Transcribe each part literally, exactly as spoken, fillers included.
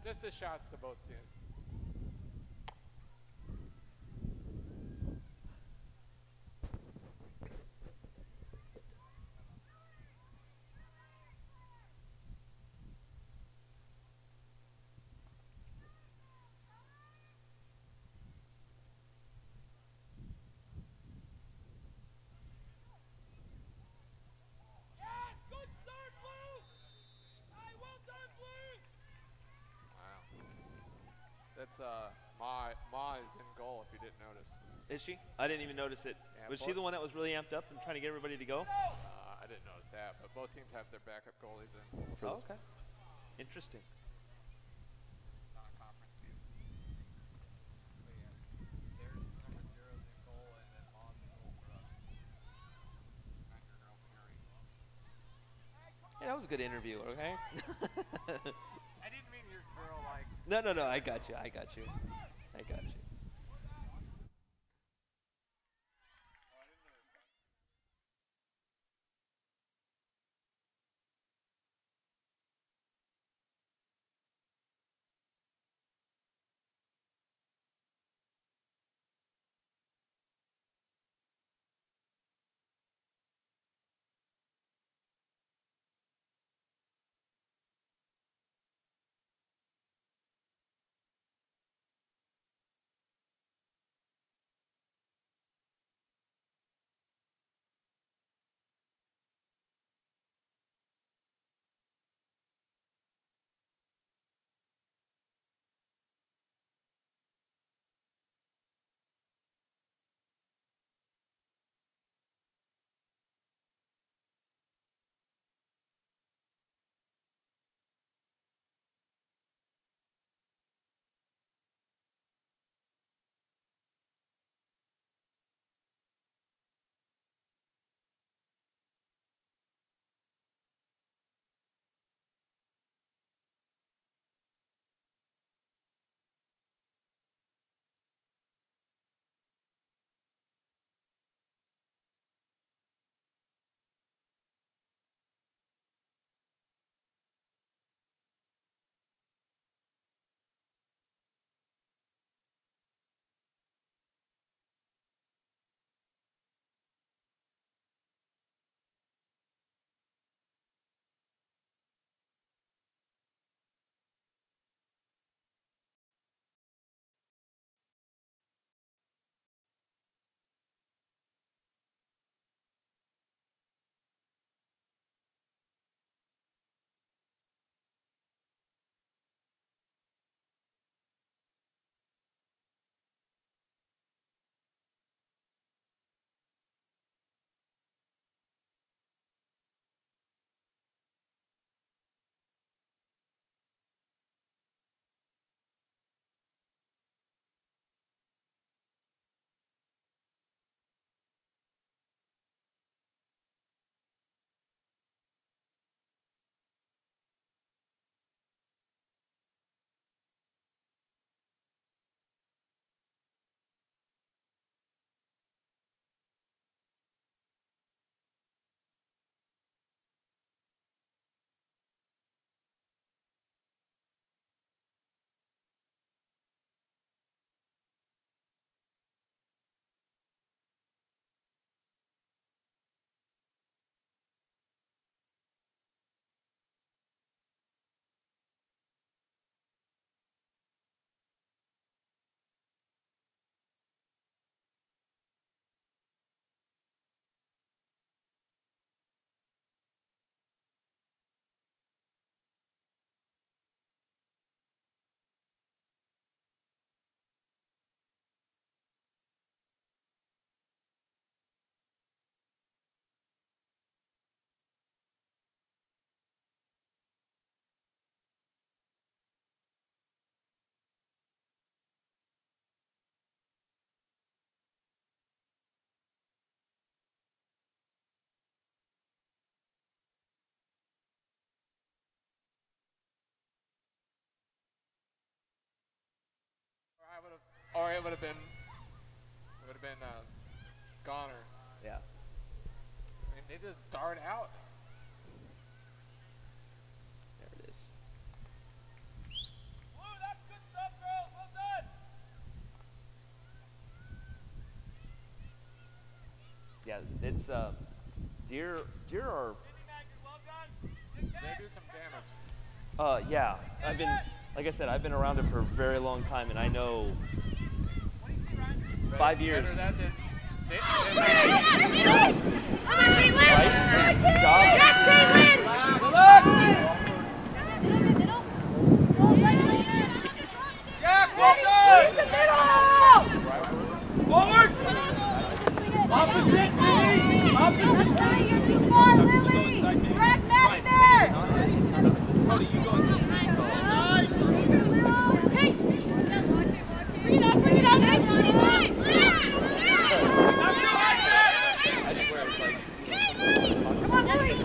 Just the shots to both teams. That's uh, Ma. Ma is in goal. If you didn't notice. Is she? I didn't even notice it. Yeah, was she the one that was really amped up and trying to get everybody to go? Uh, I didn't notice that, but both teams have their backup goalies in. For Oh, this okay. Interesting. non-conference view. So yeah, there's number zeros in goal, and then Ma's in goal for us. Niger girl Mary. Yeah, that was a good interview. Okay. I didn't mean your girl like. No, no, no. I got you. I got you. I got you. Or I would have, or it would have been, it would have been uh, Goner. Yeah. I mean, they just dart out. There it is. yeah, it's uh, deer. Deer are. They do some damage. Uh, yeah, I've been, like I said, I've been around it for a very long time, and I know Better, five years. Better that than, they, they, Right? Good job. Yes, Caitlin! Good luck! Jack, well done! Squeeze the middle! Forward! Opposite, Cindy! Opposite, Cindy! You're too far, Lily! Drag Maddie there! Cody, you go. Bring it up, bring it up! I swear it's like. Come on, Lily!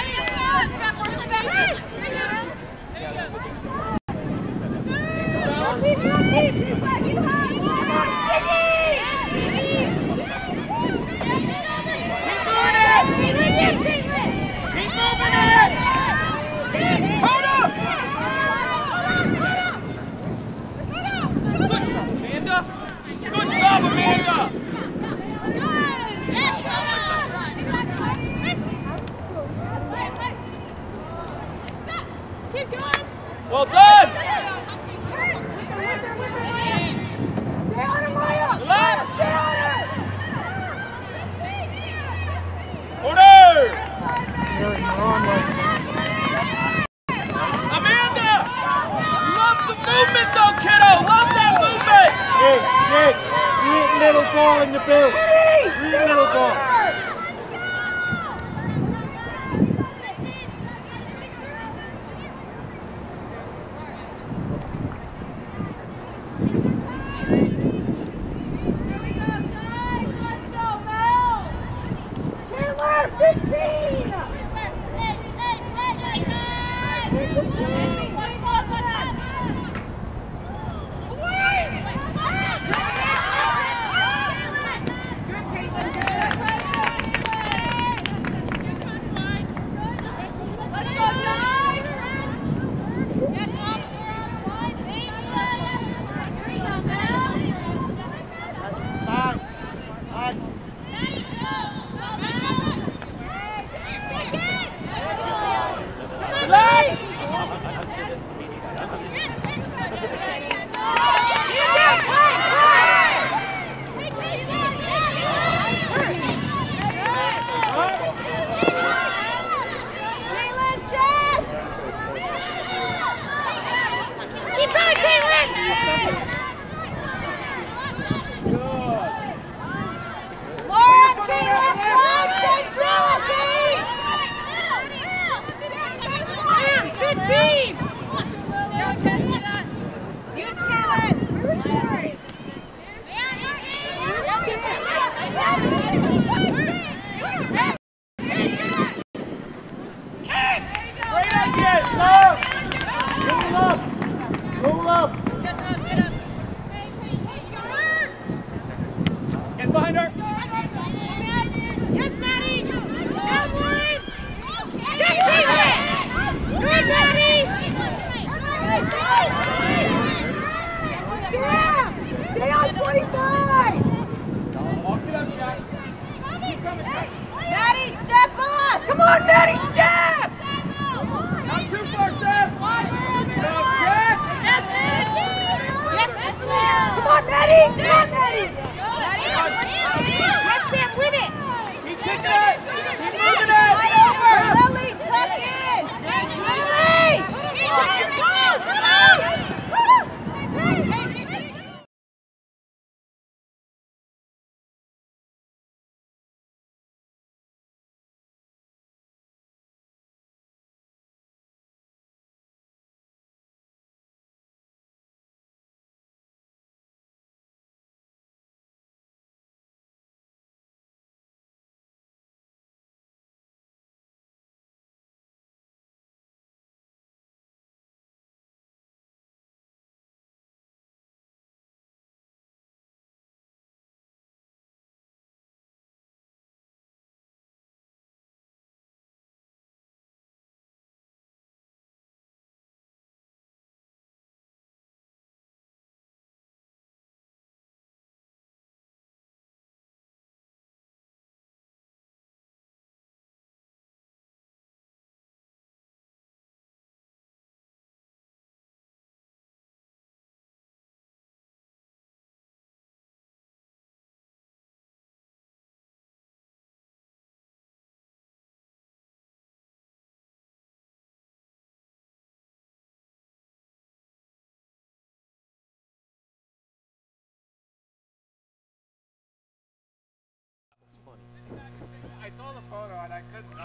Good job, Amanda! Keep going! Well done! Stay on her, Maya! Relax! Stay on her! Order! You're, you're on right now. Amanda! Love the movement though, kiddo! Love that movement! Hey, sit! Three little ball in the bill. Three little ball.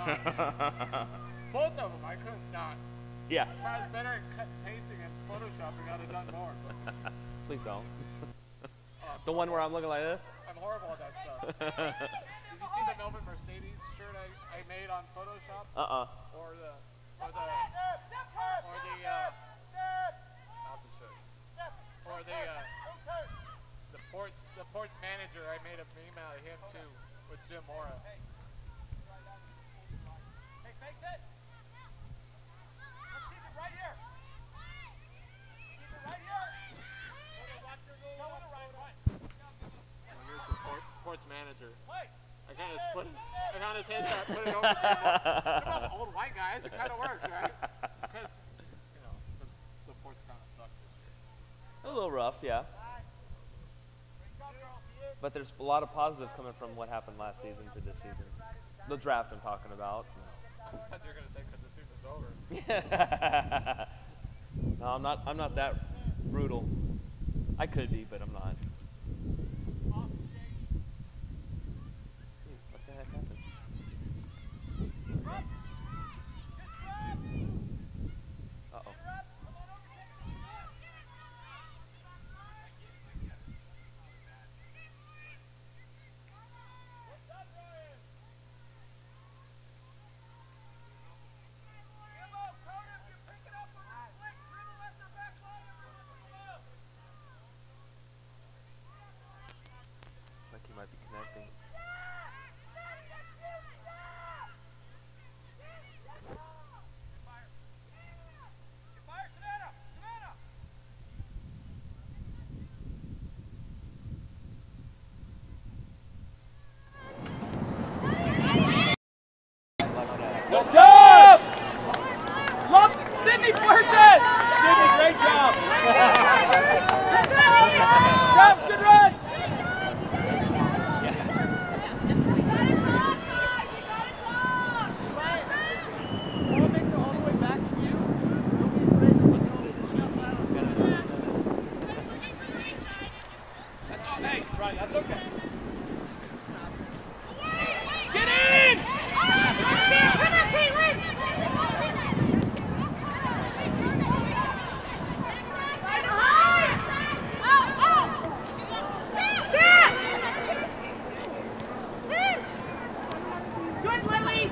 Both of them, I could not. Yeah. If I was better at cut and pasting and photoshopping, I'd have done more. But, Please don't. uh, The one where I'm looking like this? I'm horrible at that stuff. Did you see the Melvin Mercedes shirt I, I made on Photoshop? Uh-uh. Or the, or the, or the, uh, not the shirt. Or the, uh, the ports, the ports manager, I made a meme out of him too, with Jim Mora. Oh, Here's the port, ports manager. I kind of put, I found his headshot, put it over to him. What about the old white guys? It kind of works, right? Because, you know, the, the ports kind of suck this year. A little rough, yeah. But there's a lot of positives coming from what happened last season to this season. The draft I'm talking about. I thought you were gonna say because the season's over. No, I'm not. I'm not that brutal. I could be, but I'm not. What the heck happened? Uh-oh. Looks like he might be connecting. Good job! Love Sydney Fuertes! Sydney, great job! Jeff, good run! That's all, hey, Brian, that's okay. Get in! Come on, Caitlin! Good, Lily!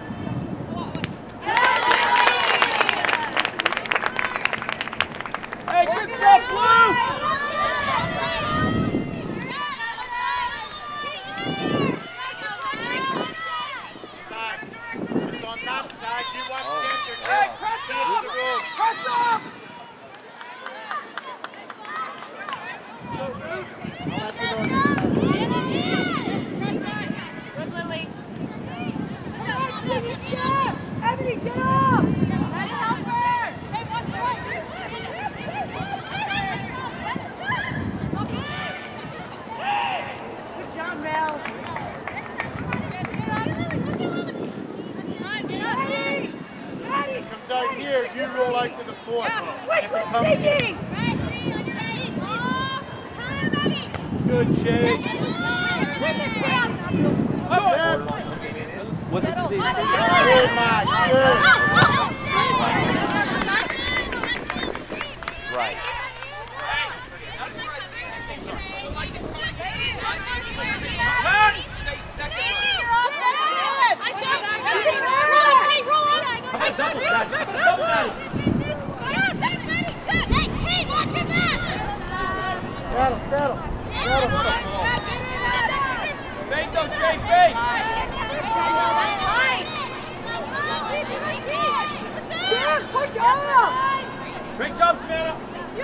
Hey, good stuff, Blue! It's on that side. You want Oh, center, wow. Hey, press up! the room. Press up! Good, Lily! Come on, Cindy, stop! Ebony, get up! Try to help her! Good job, Mel! Maddie! Maddie! Comes out here, you roll like to the point. Switch If it with comes Sydney! Good chase. Bring it down! What's it to be? Good, Mike, good. Right. Double that. Double that. Settle, settle. Fake those, Shay, fake. Sharon, push up! Great job, Savannah.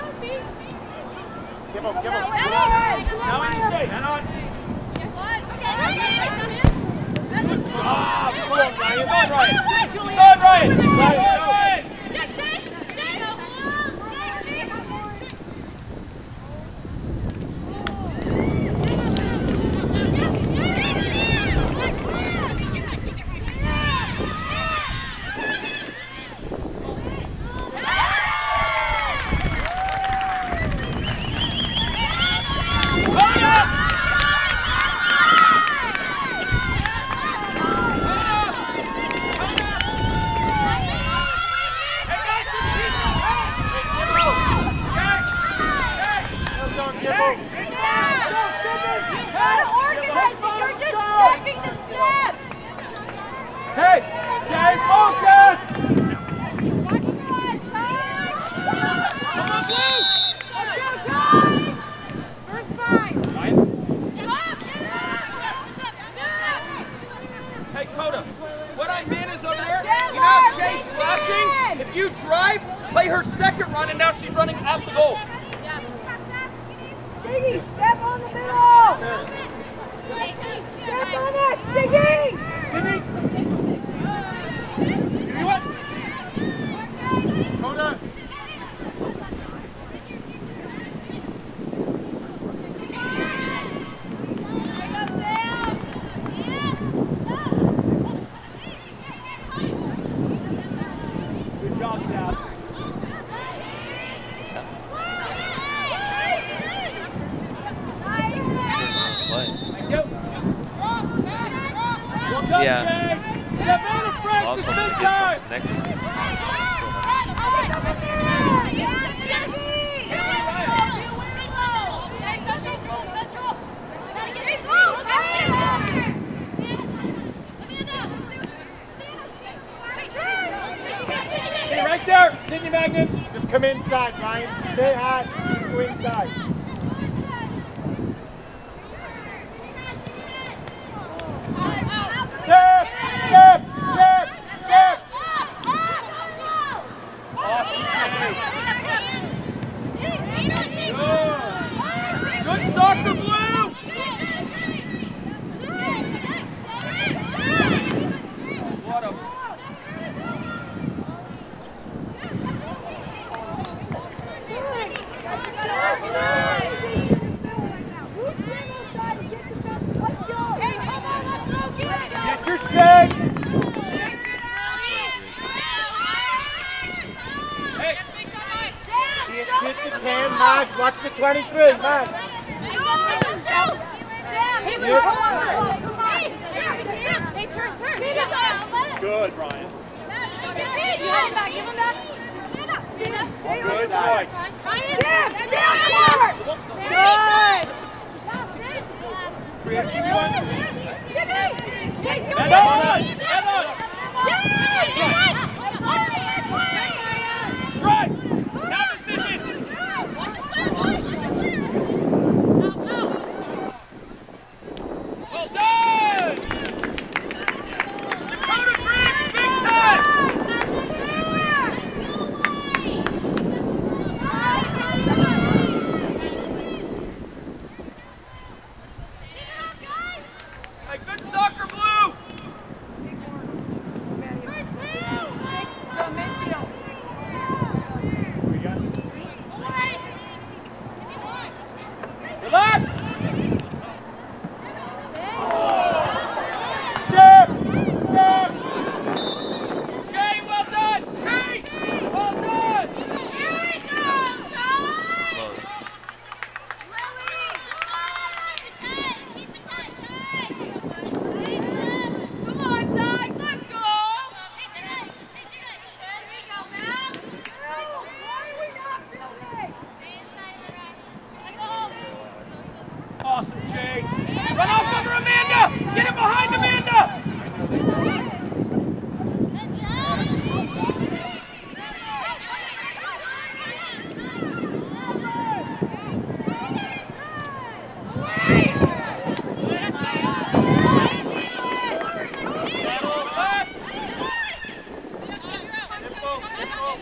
Give him, give him. Now we need Shay. Hand on. Ah, come on, Ryan. You're going right. You're going right. You're going right. Come on! if you drive, play her second run, and now she's running at the goal. Siggy, step on the middle! Step on it, Siggy! Sydney? Give me one. Hold on. Good job, Sal. Thank you. Well done, Yeah. Jay. Savannah Francis, Also, big to get time. something connected against Thomas, still Stay right there, Sydney Magnet. Just come inside, Ryan. Stay high. Just go inside. Step! Step! Step! Step! Awesome, Jay. Good. Good soccer, Blue. What a... Get your shake. Hey. She has hit the ten, Max. Watch the twenty-three, Max. Good, Ryan. Good choice. Sam, stay on the court! Good! Create two one. Take Head on! Head on! Right! Now decision! Well done! Dakota Bridge, big time! Hey, good soccer, Blue! Relax! Step! Step! Shay, well done! Chase, well done! Come on, Tigers, let's go! Awesome, Chase. Run off over Amanda! Get it behind Amanda! Relax. Simple, simple.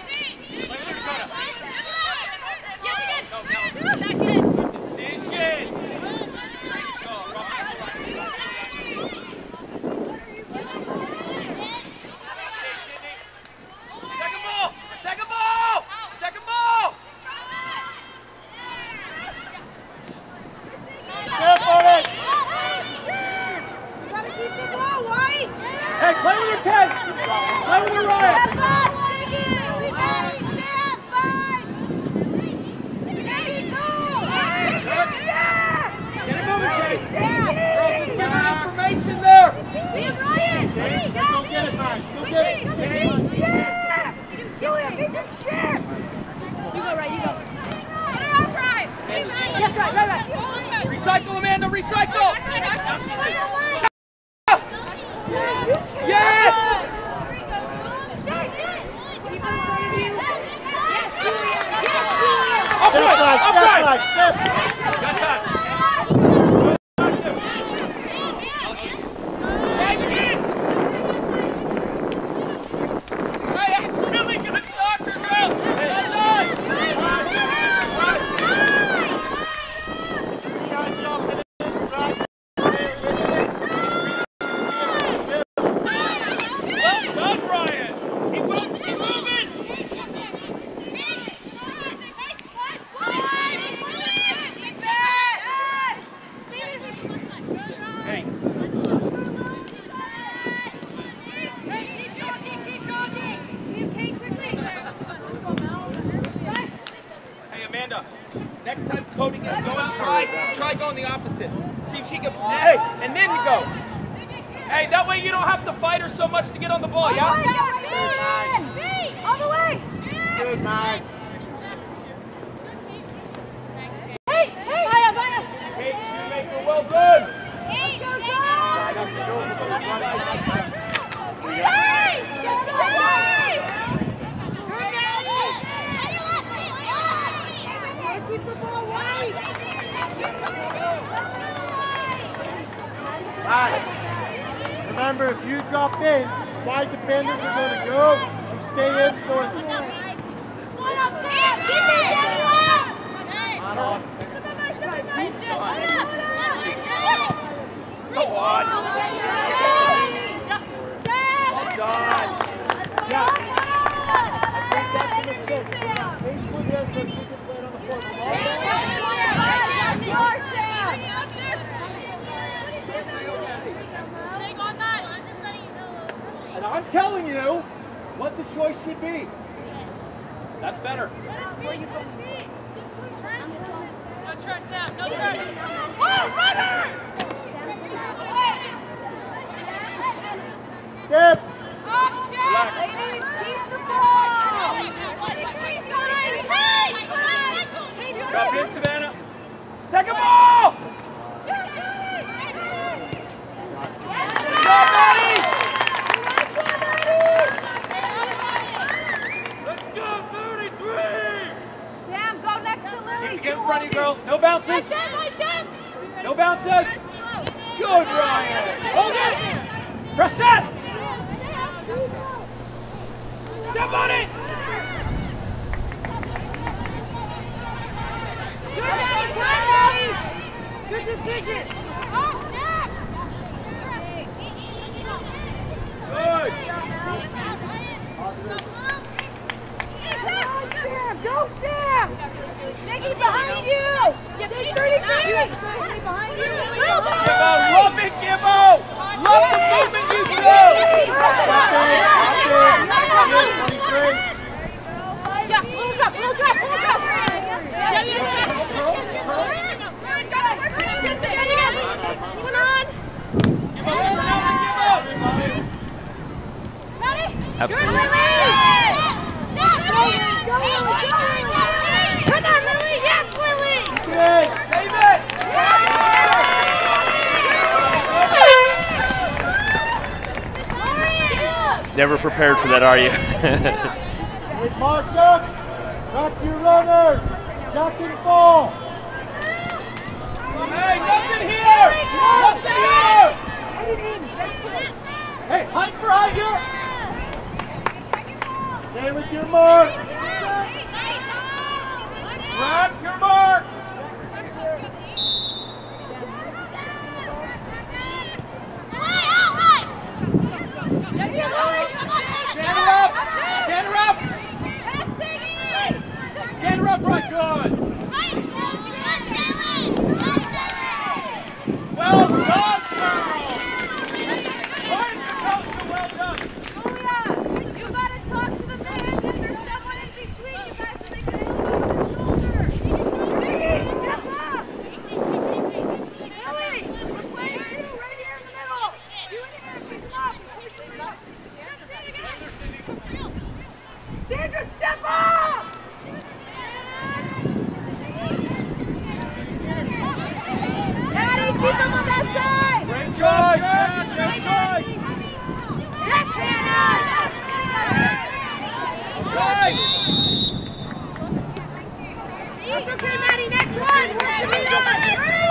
Decision. Great job, Ryan. Stay, Sydney. Second ball! Second ball! Second ball! Step on it! Gotta keep the ball, White! Hey, play with your ten! Play with your Ryan! Step up, Siggy! We got it! Step five! Siggy, go! Get it moving, Chase! Step! Girls, just give her information there! Go get it, Max. Go get it. Julia, get the shit! You go, right, you go. Get her off, right! Yes, right, right, right. Recycle, Amanda, recycle! Yes! Step Upright! right, step Upright! right, step. Got time. Hey, again! Hey, that's really good soccer! Next time Cody gets going, try, try going the opposite. See if she can, hey, and then you go. Hey, that way you don't have to fight her so much to get on the ball, yeah? All the way! Good, Max. Hey, hey! Maya, Maya! Kate Shoemaker, well done. Hey, go, go! Hey! Let's go, hey! Good, Maddie! Gotta keep the ball white! Guys, remember, if you drop in, wide defenders are going to go, so stay in for them. Get me, Daniel! Go on. Well done. Yeah. And I'm telling you what the choice should be. That's better. No turn down, no turn. Oh, runner! Step! Up, step! Ladies, keep the ball! Drop in, Savannah. Second ball! Good job, Maddie! Let's go, thirty-three! Sam, go next to Lily. Get in front of you, girls. No bounces. No bounces. Good, Ryan. Hold it. Press set. Step on it. Good, Maddie, good, Maddie. Good decision. Good. Go, Sam! Nikki, behind you! thirty-three! Behind you! Gibbo, love it, Gibbo. Love the movement you do. Yeah, little drop, little drop, little drop! Yeah, yeah, yeah! Moving on! Ready? Absolutely. Come on, Lily! Yes, Lily! Good. Save it. Never prepared for that, are you? Get marked up! Drop your runners! Duck and fall! Hey, nothing here. Nothing here. Hey, hunt for Iger. Stay with your mark! Grab your mark. Stand her up. Stand her up. Stand her up right good. Well done, girls. Right, well done. Julia, you gotta talk to the man. If there's someone in between you guys, so they can look over the shoulder. Ziggy, step up! Lily, we're playing you right here in the middle. You and your man pick him up. Push him up. Sandra, step up! Daddy, keep him on that side! Great choice, Jack. Great choice. Yes, Hannah! Right. That's okay, Maddie. Next one. We're to be done. Hurry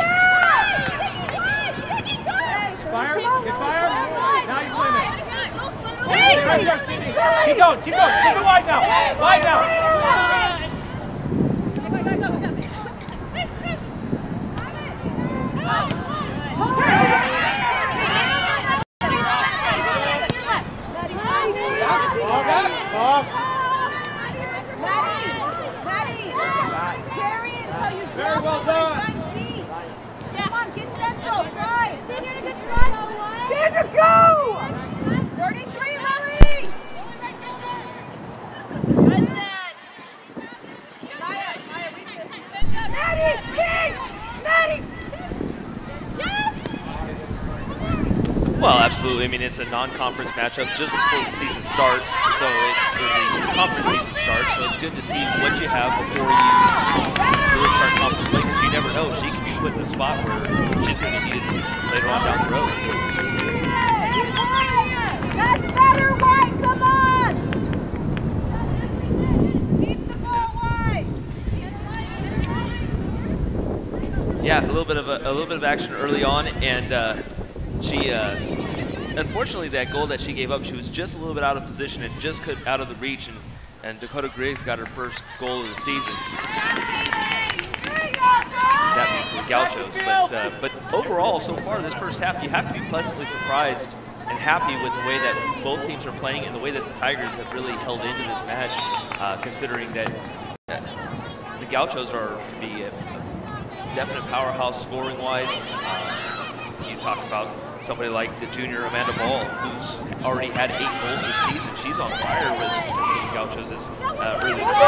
up! Fire. Get fire. Now you win it. Hey, Right there, Cindy. Keep going. Keep going. Keep it wide now. Wide now. Ball back. Off! Maddie! Maddie! Carry it until you Very drop well over done. your front feet. Come on, get central. Drive. Sandra, go! thirty-three, Lily! Good catch. Maya, Maya, read this. Well, absolutely. I mean, it's a non-conference matchup just before the season starts, so it's or the conference season starts. So it's good to see what you have before you really start conference play, because you never know. She can be put in a spot where she's going to be needed later on down the road. That's better, White. Come on. Keep the ball, White. Yeah, a little bit of a, a little bit of action early on, and uh, she. Uh, Unfortunately, that goal that she gave up, she was just a little bit out of position and just could out of the reach, and, and Dakota Griggs got her first goal of the season. That being the Gauchos. But, uh, but overall, so far this first half, you have to be pleasantly surprised and happy with the way that both teams are playing and the way that the Tigers have really held into this match, uh, considering that uh, the Gauchos are the uh, definite powerhouse scoring-wise. Uh, you talked about somebody like the junior Amanda Ball, who's already had eight goals this season. She's on fire with the Gauchos this uh, early this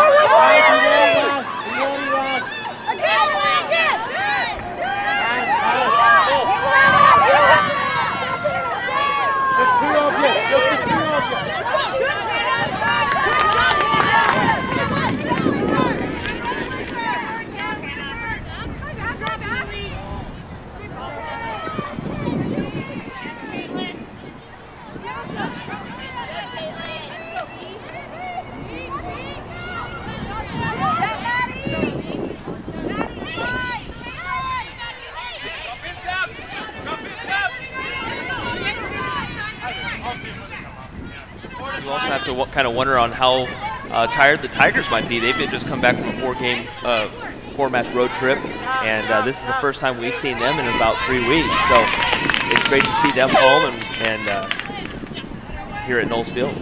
season. Again, again. Just two objects, just the two objects. You also have to kind of wonder on how uh, tired the Tigers might be. They've been just come back from a four-game, uh, four-match road trip, and uh, this is the first time we've seen them in about three weeks. So it's great to see them home and, and uh, here at Knowles Field.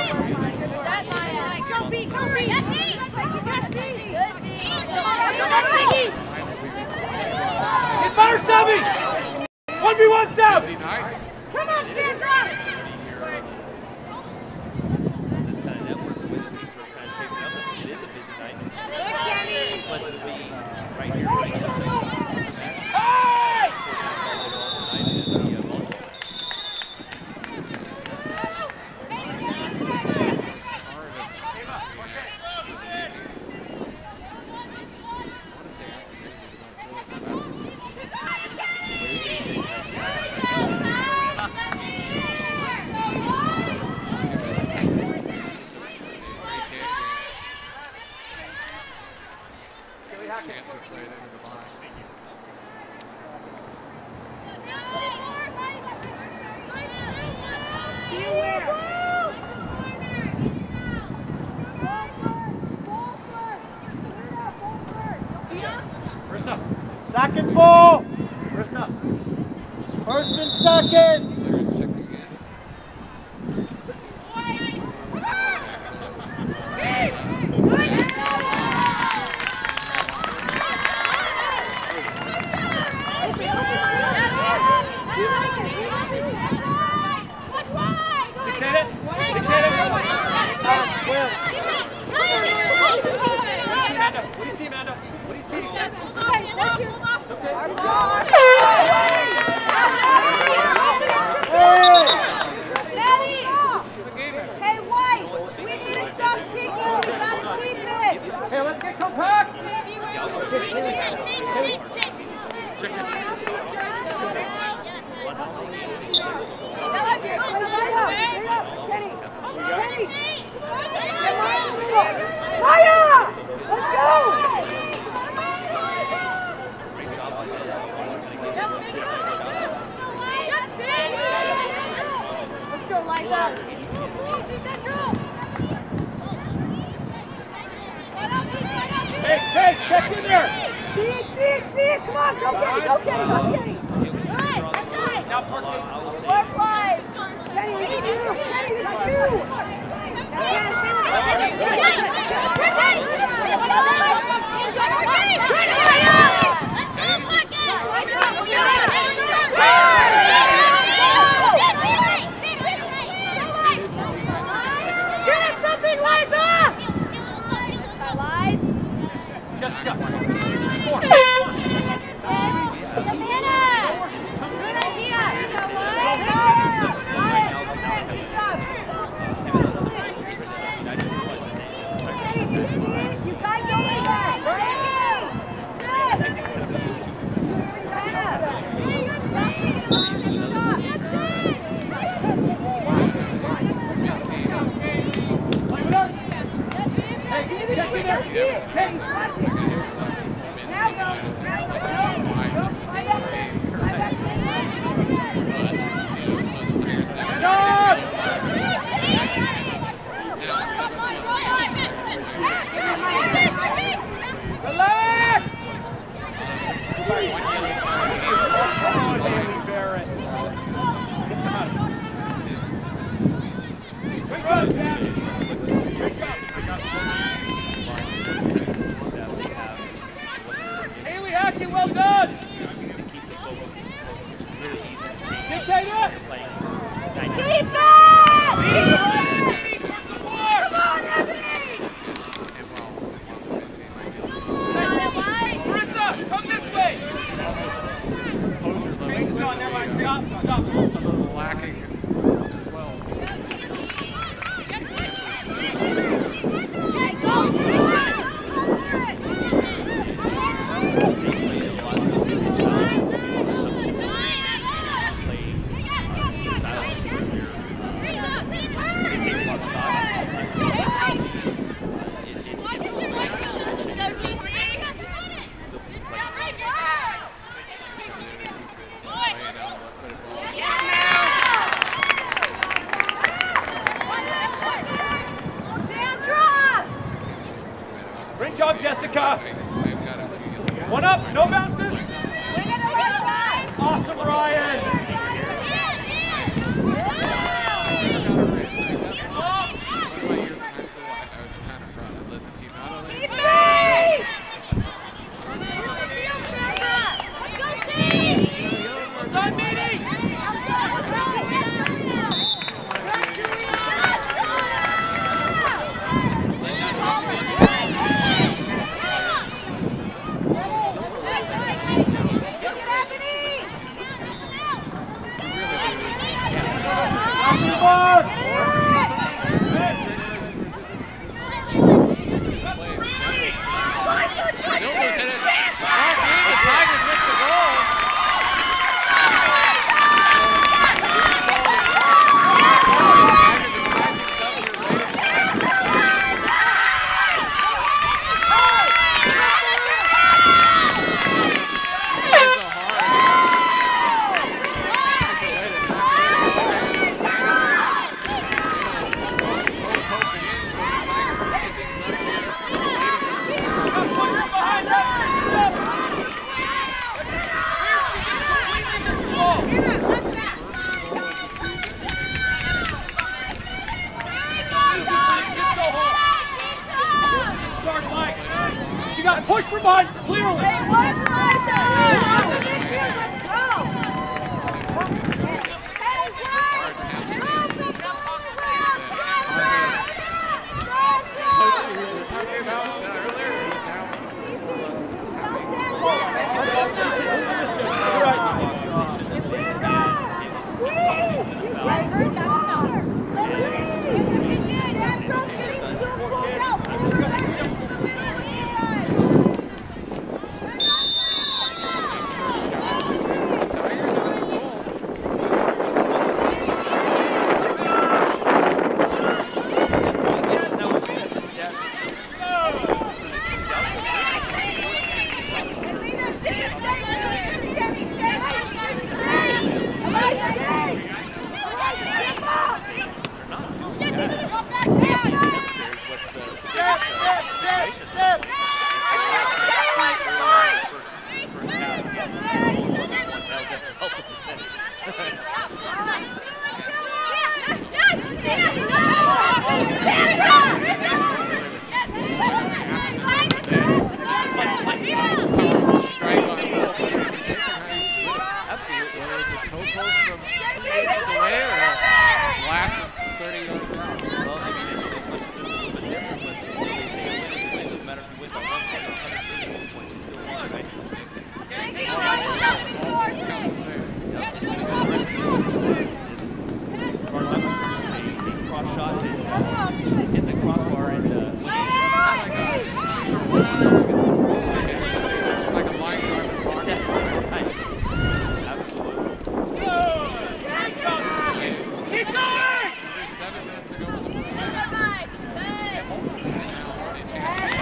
Go, B, go, B. Go, B. Get better, Sevi! one v one, Sev! Busy night. Come on, Sandra! This kind of network, the way that things are kind of shaping up, it is a busy night. Good, Kenny! But it'll be right here, right now. Hey! Chance to play it into the box. Be aware! First up. Second ball. First up. First and second. Players check again. Dictate it. Dictate it. Amanda, what do you see, Amanda? What do you see? Hey, White, we need to stop kicking. We gotta keep it. Hey, let's get compact. Maya! Let's go! Let's go, Liza. Hey, Chase, check in there. See it, see it, see it! Come on, go Kenny, go Kenny, go Kenny! Good, that's right. Now, park it. Work wise. Kenny, this is you! Kenny, this is you! Get him something, Liza! Liza. Jessica. Good idea. You guys don't do that! See it. Hey, he's watching. Now go. Now go. Relax! Good job, Chad. Good job. Haley Hackett, well done! Dictate it! Keep it! Come on, Ebony! Marissa, come this way! Composure Okay, levels no, never mind. Stop, stop. a little lacking as well. Great job, Jessica. I've got a few. One up, no bounces. Win it, Alyssa! Awesome, Ryan. Keep it! behind clearly. Hey, one right there. Let's go. Hey, one. Roll the ball around. Coach, we were talking about uh, earlier is now I heard that's enough. Sandro's getting too pulled out. Pull her back into the middle with you guys. Tigers, and it's a goal. Elena, stay, stay, stay. Kenny, stay, stay, stay. Elijah, stay. Step, step, step, step. Powerful strike on the goal, but you can take it how Absolutely. whether it's a toe poke from inches away or a blast from thirty yards out. Well, I mean, it's, as much as this is a little bit different, but they say a win is a win. Doesn't matter if you win by one point or one hundred thirty points, you still win, right? It's kind of the same. A cross shot that uh, hit the crossbar and uh, It's like a line drive as long as it's absolutely. Keep going! seven minutes ago in the first half. Now already a chance to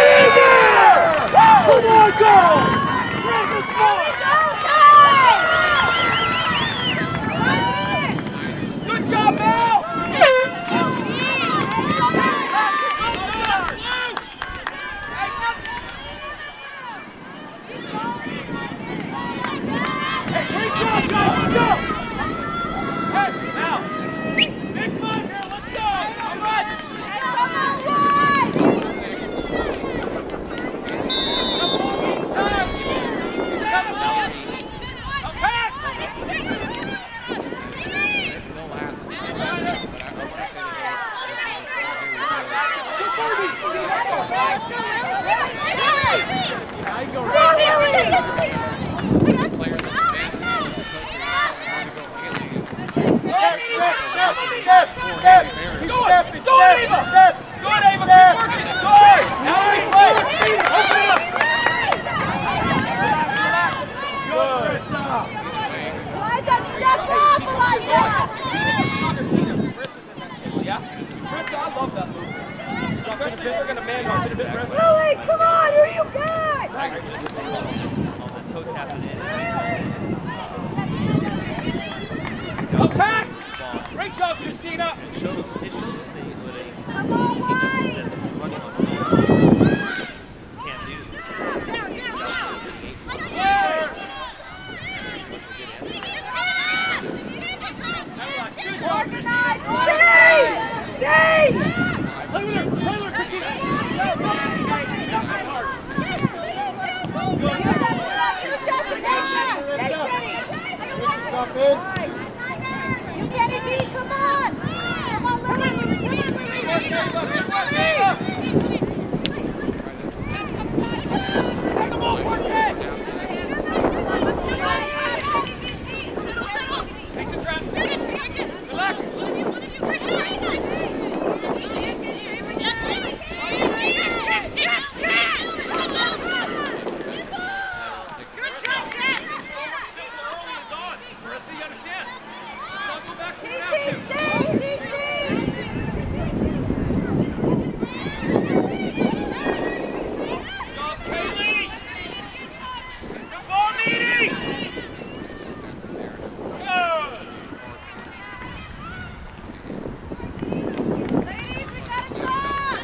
Come on, go! Grab the spot! Good job, Al! Hey, great job, guys! Let's go! Hey, Al! Big fun here, let's go! All right! Come on, White! I want to say it was the Come on, each time! Each time, Al! Come back! no last. But I, I want to say that the players on the bench and the coach are going to go Haley. Step, step, step, step. Keep Go it! stepping, Go it, step, Ava! step. Go it, Ava! Step. Keep working! Go it! Now we play! Open it up! Good, Krista! Elijah, step up, Elijah! Yeah? Krista, I love that move. Especially if they're going to man mark it. Lily, come on, who you got? Tiger just on the toe tapping in. Up back! Great job, Christina! It shows, it shows that they, what a Come on, team White! that's, that's running on cylinders can't do. Organize! Stay! Stay! Play with her! Play with her, Christina! You, Jessica! Hey, Kenny! Stop in. You Kenny B, come on! Come on, Lily! Come on, Lily! Come on, work it! Take the trap! Relax! Marissa, you understand? Let's not go back to it now, too. Stay, stay, stay! Good job, Kaylee! Good ball, Meaty! Good! Ladies, we gotta talk!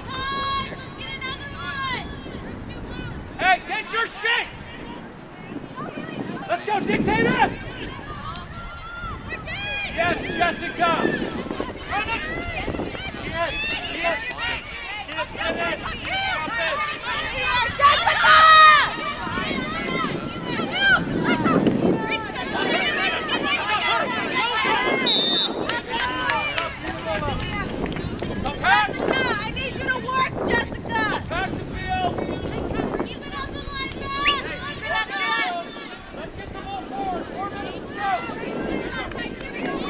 Hey, get your shape! Let's go, dictate it! Yes, Jessica! Yes, yes, I need you to work, Jessica! Back to field! Keep it on the line, girl! Keep it up, Jess! Let's get the ball forward. Four minutes to go.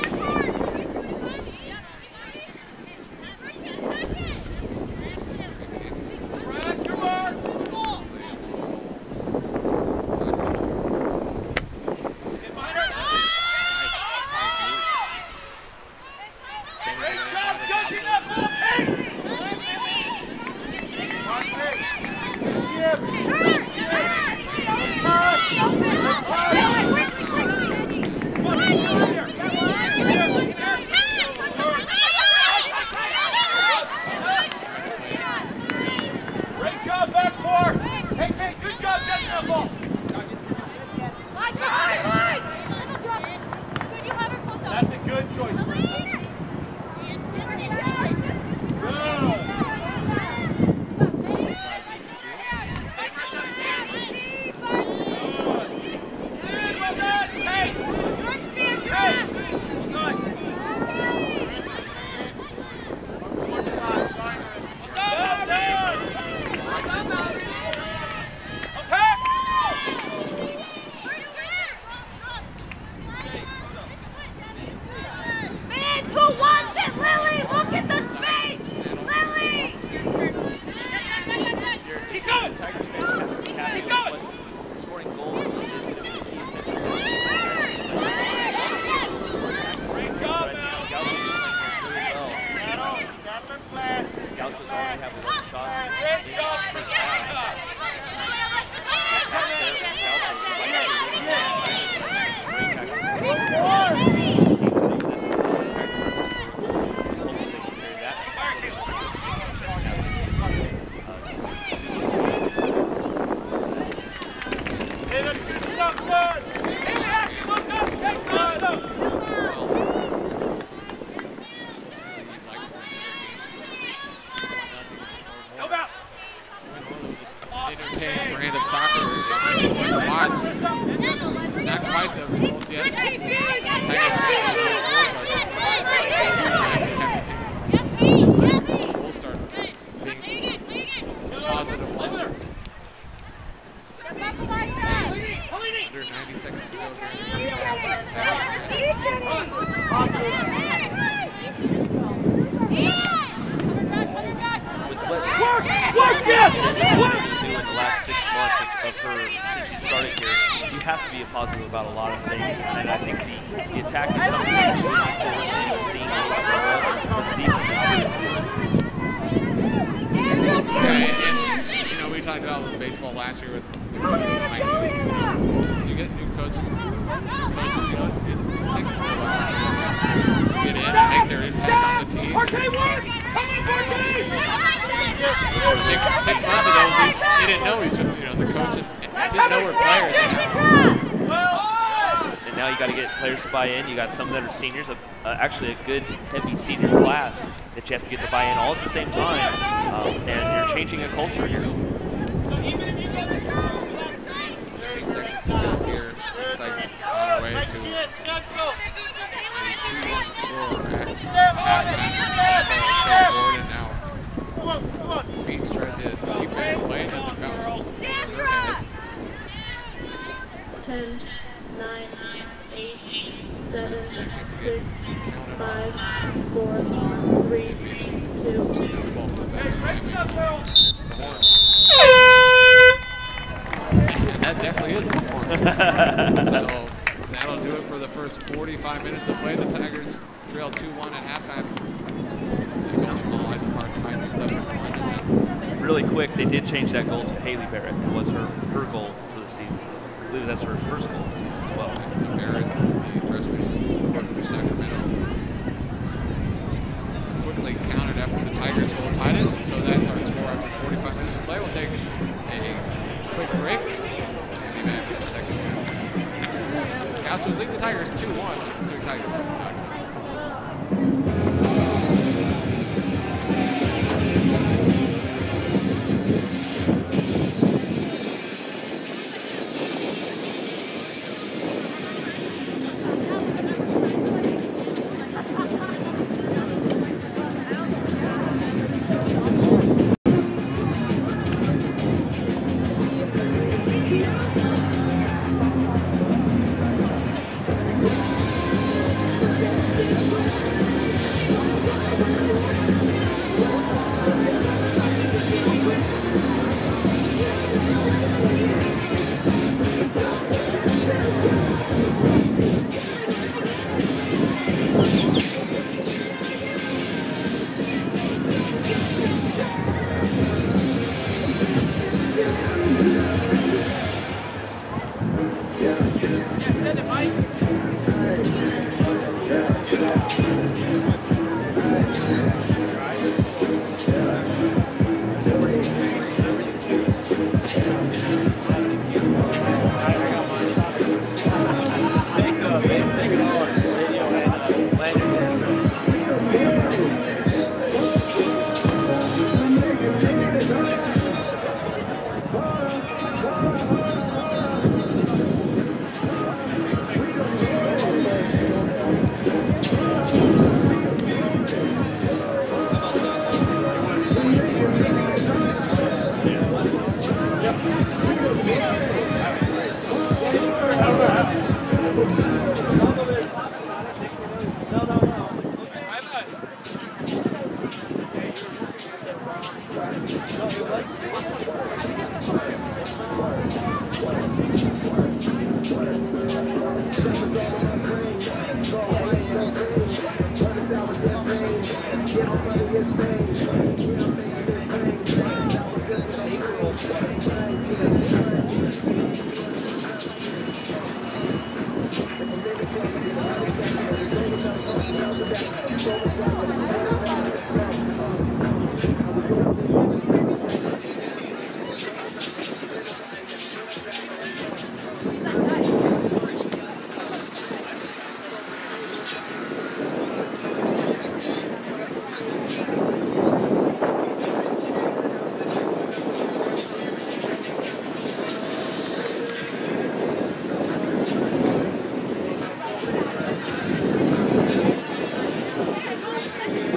Track your mark. Great job judging that ball, Kate. Great job back four. Hey, Kate, good job judging that ball. That's a good choice, Brenda. Who wants it, Lily? Look at the space! Lily! Keep going! Keep going! Scoring goals is going to be key essential. Great job, But Mel. Gaucho's playing really well. Settle, settle and flat. Gaucho's already have eleven shots. Great job, First half. Hey, that's good stuff, bud. Look up, shake hands up. No bounce. Entertaining brand of soccer. It's fun to watch. Not quite the results yet. Tigers still have results will start being positive ones. Step up like that! Under ninety seconds to go here in the first With what Work! Work, Jess! Cindy has Work! been doing the last six months of, of her since she started here, you have to be positive about a lot of things. And I think the, the attack is something that we're looking forward to seeing a little bit more of, but the defense is good. Yeah, and, and you know, we talked about with baseball last year with the coaches, like, you get new coaches, new coaches, you know, it takes a little while for them to get in and make their impact on the team. Parquet, work! Come on, Parquet! Six, six months ago, they, they didn't know each other, you know, the coach and, and didn't know where players were. And now you got to get players to buy in. You got some that are seniors, uh, actually a good heavy senior class that you have to get to buy in all at the same time. Um, and you're changing a culture. You're thirty seconds to go here. Looks like on our way to a two one score at halftime. Coach Jordan now. Beach tries to keep it in play, doesn't bounce. ten, nine, eight, seven, Seconds six, get counted five, off. four, three, two, Ball flip back. And that definitely is the horn. So that'll do it for the first forty-five minutes of play. The Tigers trail two one at halftime. They go from all eyes apart, tie things up at one. And then really quick. They did change that goal to Haley Barrett. It was her her goal for the season. I believe that's her first goal of the season as well. so Barrett, the freshman from Sacramento, quickly counted after the Tigers goal tied it. So that's our score after forty-five minutes of play. We'll take a quick break and be back in the second half. Couch will lead the Tigers two one. It's two Tigers. Second.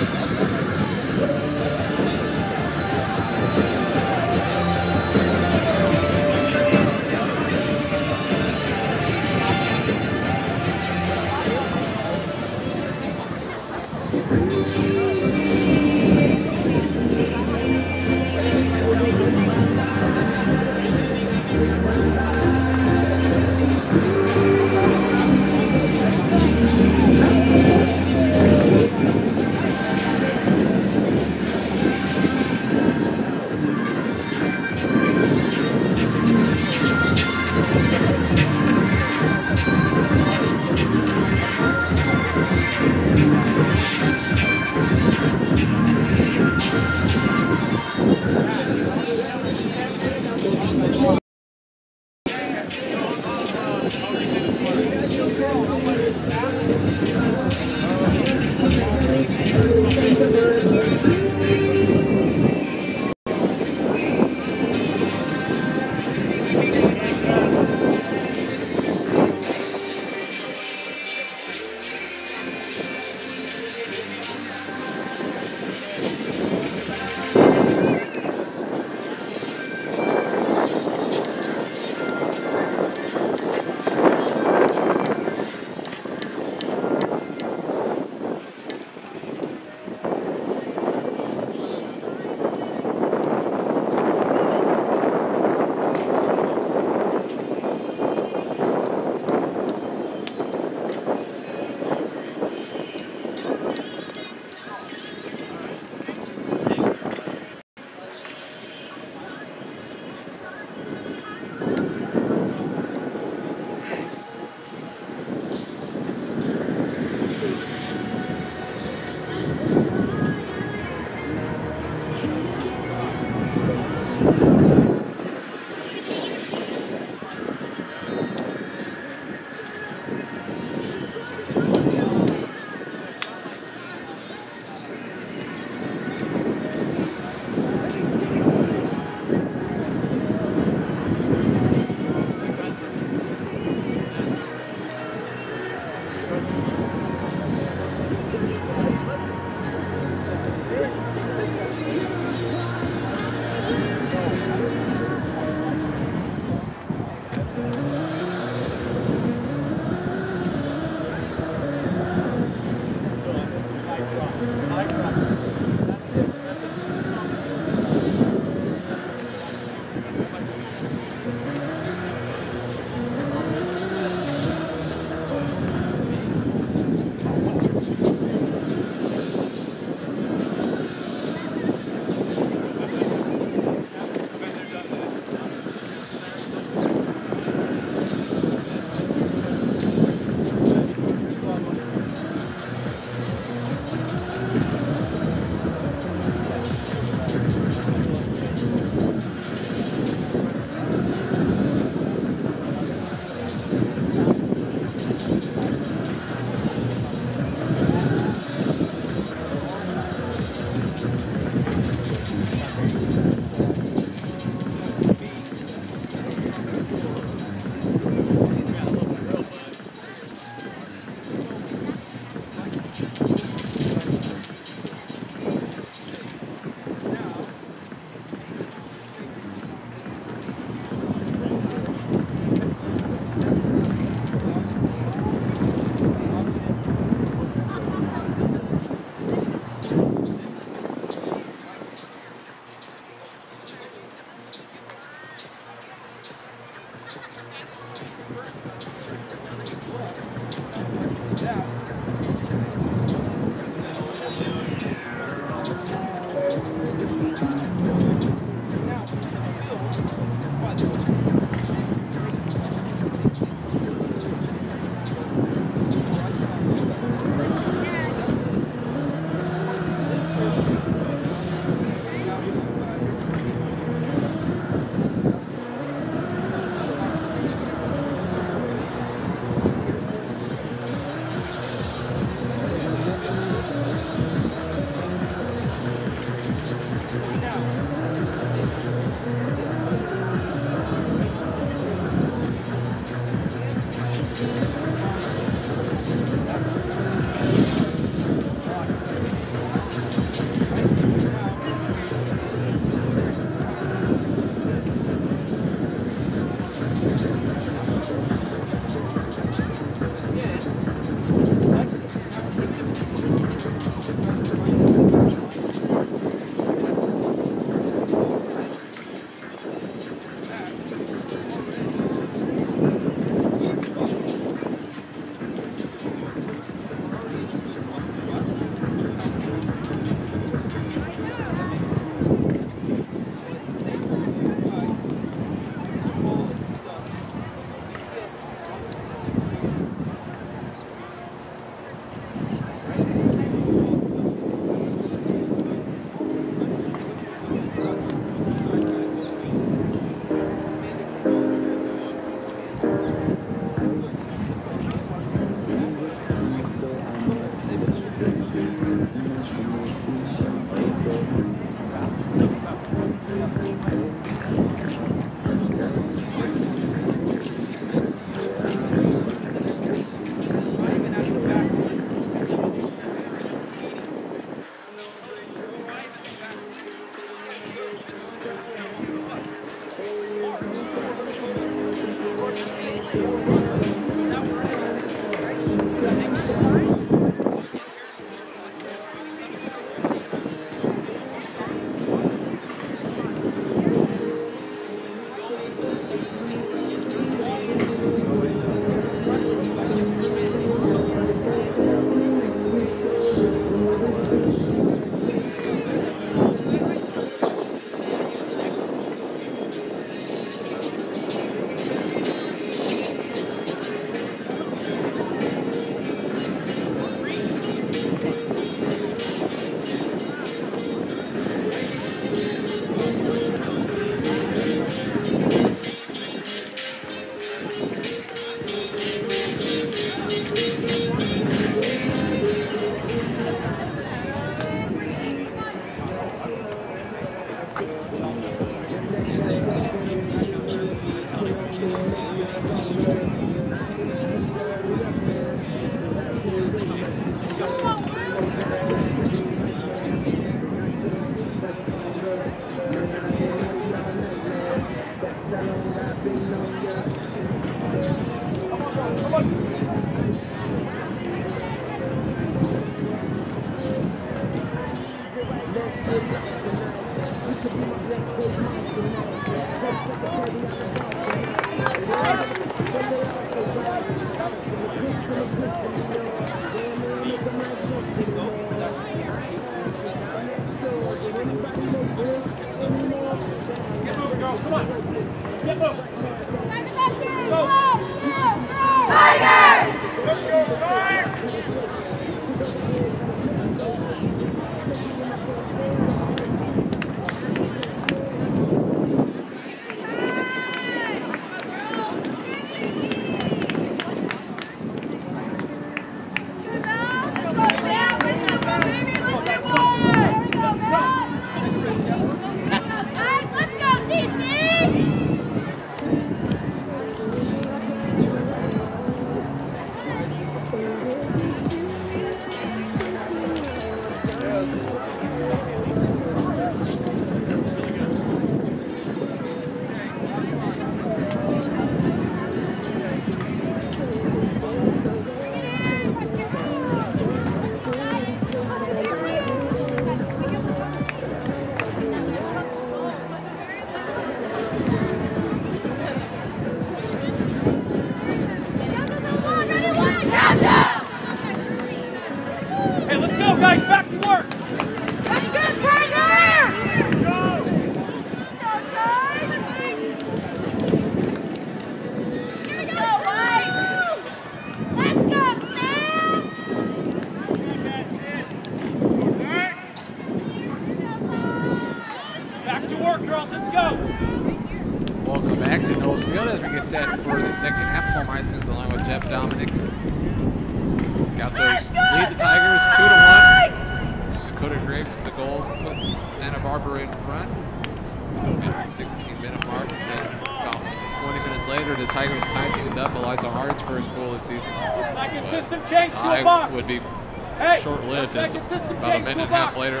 Would be short-lived as about a minute and a half later.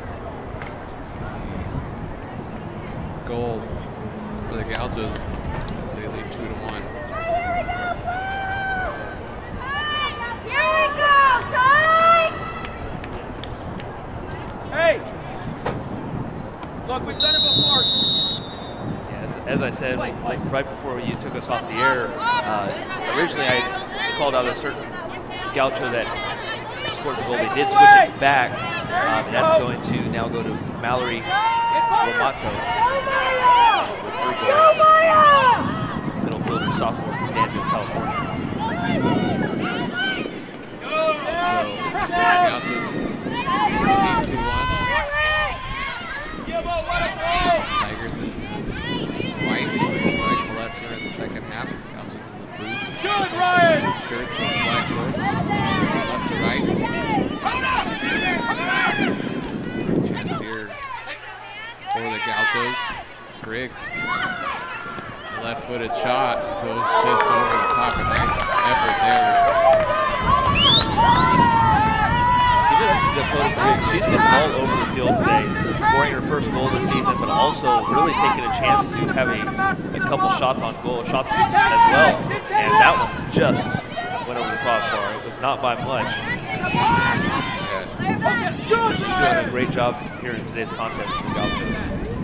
Goal for the Gauchos as they lead two to one. Here we go, Ty! Hey! Look, we've done it before. Yeah, as, as I said, like, like right before you took us off the air, uh, originally I called out a certain Gaucho that scored the goal. They did switch it back, um, and that's going to now go to Mallory Romato with three goals. Middle fielder, sophomore from Danville, California. So, Gauchos lead two one. Tigers in white, right to left here in the second half. The Gauchos in the blue. Good, Ryan! Shirts with black shorts, from left to right. Chance here for the Gauchos. Griggs, a left-footed shot, goes just over the top. A nice effort there. Dakota Griggs, she's been all over the field today, scoring her first goal of the season, but also really taking a chance to have a, a couple shots on goal, shots as well. And that one just went over the crossbar. It was not by much. Yeah. She's doing a great job here in today's contest for the Gauchos.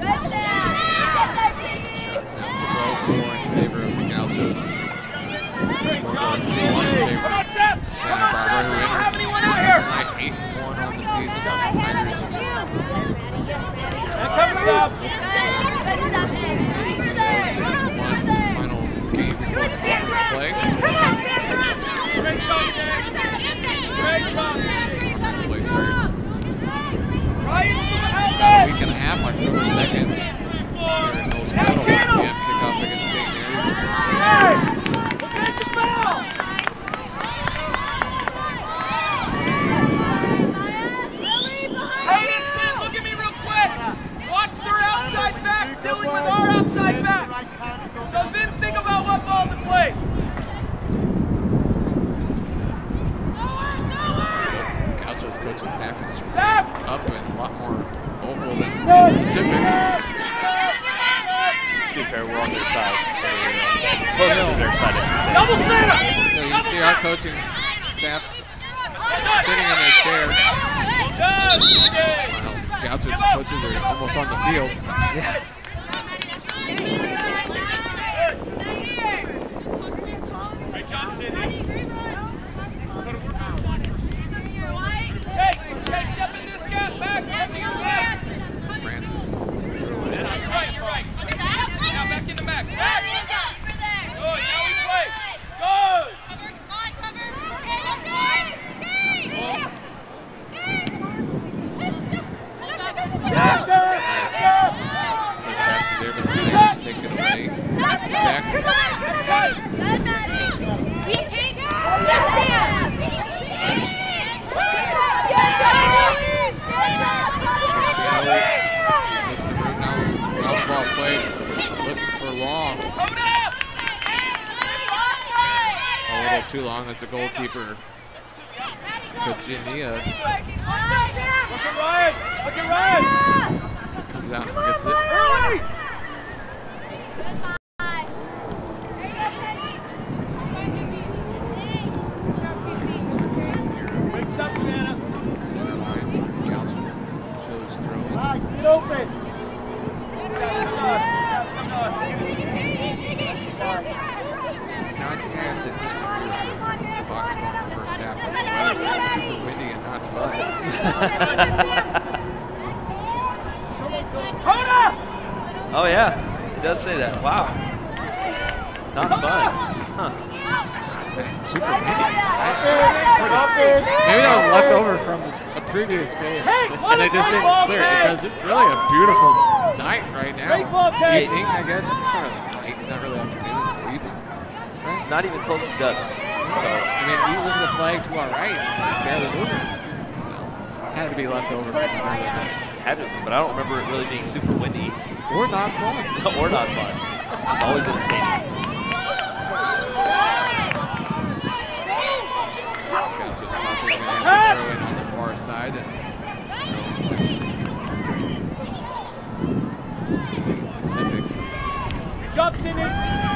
Shots now twelve four in favor of the Gauchos. Scorecard two one in favor of Santa Barbara, who entered tonight eight and one on the season. Tigers That comes up. six and one final game before conference play. Great job, Jack. Great job. Conference play starts Right? about a week and a half, October second. Here in Hillsboro, one p m kickoff against Saint Mary's. Look at the foul! Hey, Instant, look at me real quick. Watch their outside backs dealing with our outside backs. So then think about what ball to play. Gaucho staff is up and a lot more vocal than Pacific's. To be fair, we're on their side. Close to their side, I should say. Double snap! So you can see our coaching staff sitting in their chair. While Gaucho's coaches are almost on the field. Yeah. Great job, Sydney. Hey, hey, step in this gap, back, step to your left. Francis threw it in. That's right, you're right. Now back in the max, back. Good, now we play. Good. Nice. Good passes there, but the Tigers take it away. Back. Missing room now. Ground ball played. Looking for long. A little too long as the goalkeeper, Virginia, Look at Ryan, look at Ryan. comes out and gets it. Early. He's not going near Good stuff, Savannah. center line for Gaucho. Shows throwing. Alex, get open. Now I think I have to disagree with the, the box score in the first half. The weather seems super windy and not fun. Oh yeah, it does say that. Wow. Not fun. Huh. Super windy. I, pretty, maybe that was left over from a previous game, and they just didn't clear it because it's really a beautiful night right now. Evening, I guess. Not really night, not really afternoon, it's evening. Right? Not even close to dusk. So I mean, you look at the flag to our right, barely moving. Well, had to be left over from another day. had to, but I don't remember it really being super windy. Or not fun. or not fun. It's always entertaining. Gaucho thought they were going to have to throw in on the far side. And Pacific's. Good job, Sydney.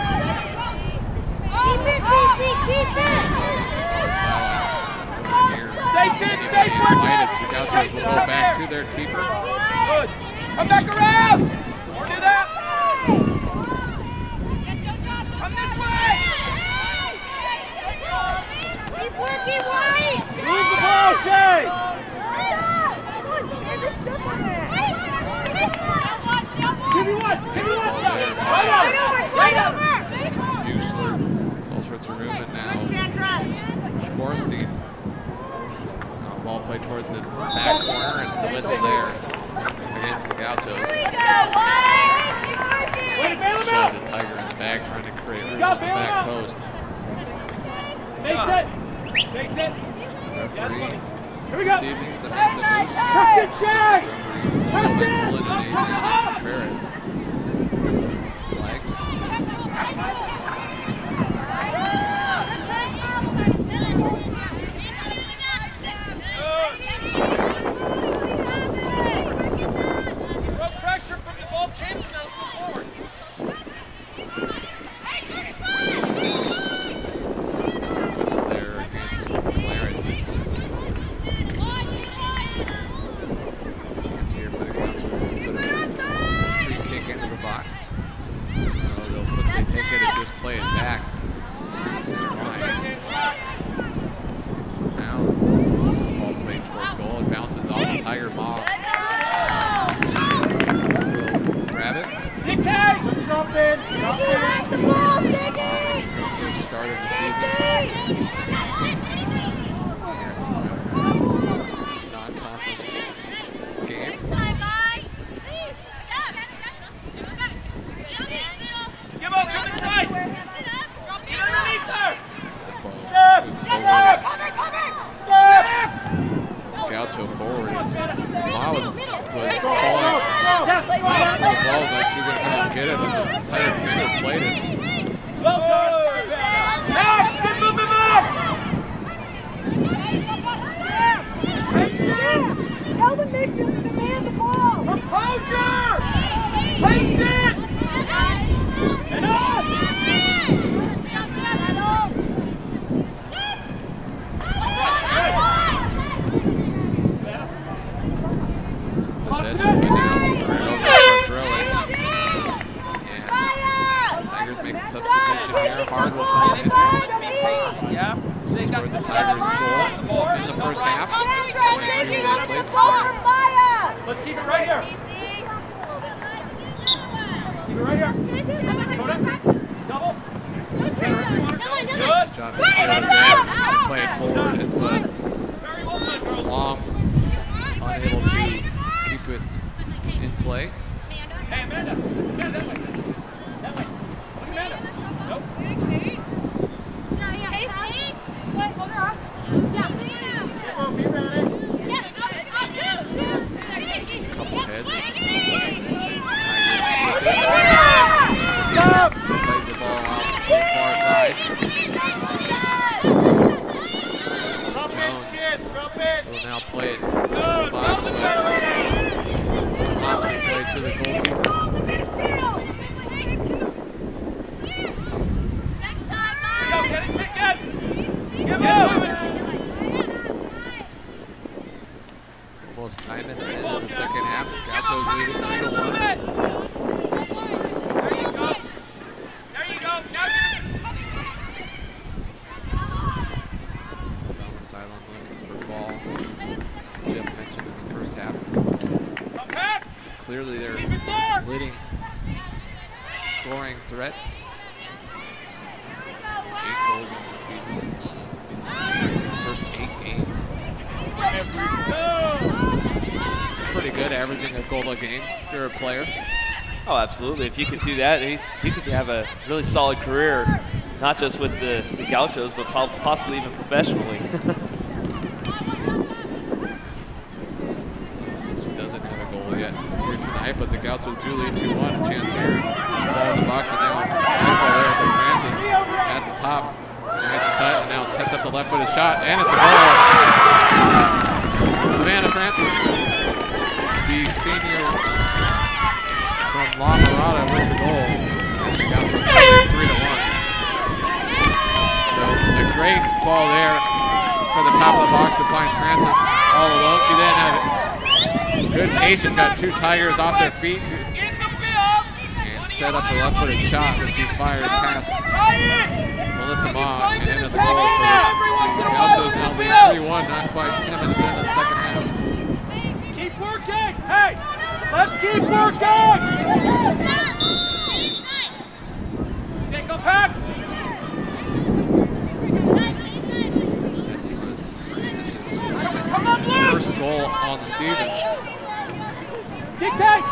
Keep it, D C, keep it! On the far sideline. Here. Stay fit, stay fit. Invited. The Gauchos will go back to their keeper. Good. Come back around. Or do that. Come this way. Keep working, White! Move the ball, Shay. Come on, Shay, there's stuff on that. Give me one. Give me one. Ball there. Right Right over. over, right over! Buechler calls for Tarun, and now Sandra! Schwarstein. Uh, ball played towards the back corner, and the whistle there against the Gauchos. Here we go, White! Keep working! Wait, bail him Shoved out. the Tiger in the bag, trying to create room Job, on the bail him back out. post. Face it. Face it. Referee Here we go. this evening, Samantha Moose. Press it, Jack. Referees Press Michelle it. McMullen and Come Adriana on. Contreras. Flags. Throw pressure from the ball came from now. Let's go forward. Whistle there against McLaren. Chance here for the Gauchos to put a free kick into the box. Uh, they'll quickly take it and just play it back to the center line. Now, ball played towards goal. It bounces off the Tiger ball. Will grab it. Dictate. Just jump in. Jump Diggy, in. hide the ball, Diggy! Their first start of the season. Diggy! Here in the final non-conference game. Give up. Come inside. Get underneath her. That ball Step. was over Step. Step. Gaucho forward. Ma was, was Go, calling Step. the ball that she was going to come and get it, but the Tiger defender played it. Well done. Max, good movement up. Hey, Shay. Demand the ball! Composure! Patience! And up! Some possession, but now turn it over for throwing. And Tigers make a substitution here. Hard will come in. Yeah. They got Scored the Tigers goal in the first half. And she will replace Over Claire. Maya! Let's keep it right here. Keep it right here. Go down. Double. Good. John Fitzgerald there, play it forward, but Very well done, girls. Long unable to keep it in play. Hey, Amanda. Amanda, that way. That way. Look at Amanda. Nope. Couple heads. Tigers plays the ball out to the far side. Jones will now play it in the box, but lobs its way to the goalkeeper. Go, get it, chicken. Give it. Almost nine minutes into the second half. Gauchos leading two to one. There you go. There you go. Now get it. On the sideline looking for the ball. Jeff mentioned in the first half. Come back. Clearly they're Keep it there. leading scoring threat. Eight goals in the season. Through the first eight games. Pretty good, averaging a goal a game if you're a player. Oh, absolutely. If you could do that, you you could have a really solid career, not just with the, the Gauchos, but po possibly even professionally. She doesn't have a goal yet here tonight, but the Gauchos do lead two one. A chance here. Ball in the box, and now nice ball there to Francis at the top. Nice cut, and now sets up the left-footed shot, and it's a goal. Savannah Francis, the senior from La Mirada, with the goal. And the Gauchos lead three to one. So a great ball there for the top of the box to find Francis all alone. She then had good patience, got two Tigers off their feet, and set up her left-footed shot, which she fired past Melissa Ma and into the goal. So the Gauchos now lead three one, not quite ten minutes into the second half. Keep working. Hey, let's keep working. Stay compact. That was Francis' Come on, Blue. first goal on the season. Kick tight.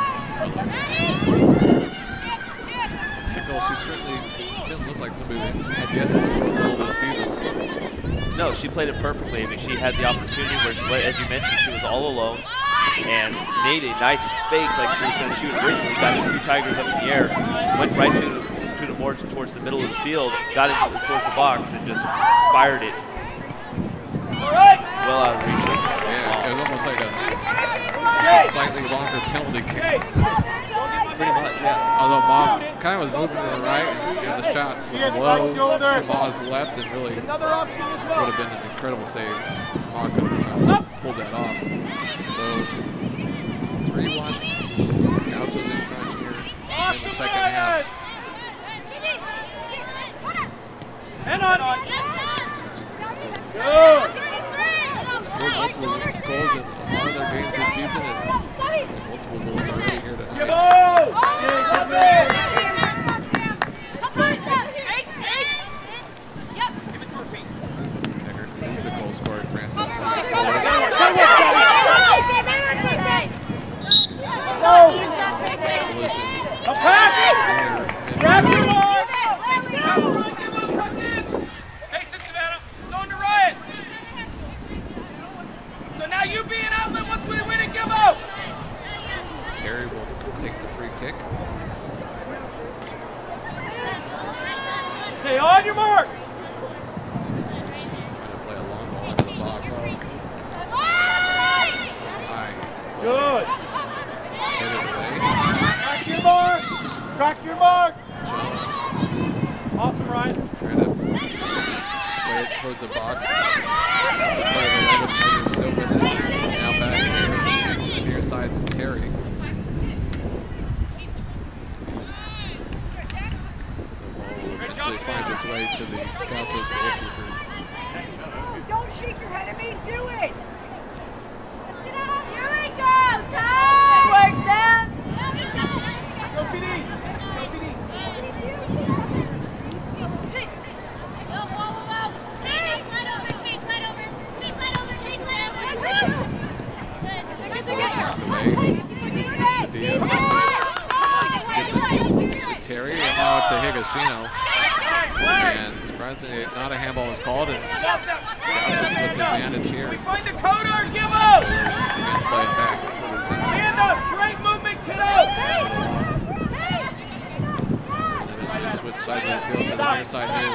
That goal, she certainly didn't look like somebody that had yet to score a goal this season. No, she played it perfectly. I mean, she had the opportunity where, she, as you mentioned, she was all alone and made a nice fake like she was going to shoot originally. Got the two Tigers up in the air, went right to, to the more towards the middle of the field, got it towards the box, and just fired it All right. well out of reach. Of Yeah, it was almost like a, a slightly longer penalty kick. pretty much, yeah. Although Mom kind of was moving to the right, and, and the shot She has was right low shoulder. to Ma's left, and really would Another option as well. have been an incredible save if Ma could have somehow pulled that off. So three one, Gauchos in front here in the second half. And on. Gauchos scored multiple goals in a lot of their games this season, and, and multiple goals already here Give tonight. on. Give it to her feet. Eggert is the goal scorer. Francis playing forward. Solution. Compact. Grab your arm. Hey, Savannah. Going to Ryan. So now you be an outlet once we win and give out. Carey will take the free kick. Stay on your mark. Trying to play a long ball into the box. High. Good. Here we go, time! Legs down. Go P D. Go P D. Terry and now up to Higashino. And surprisingly, not a handball was called, and Johnson with the advantage here. Find the coder, give up! Once again, playing back to the center. Stand up, great movement, kiddo! And then just switch side of the field to the near side here.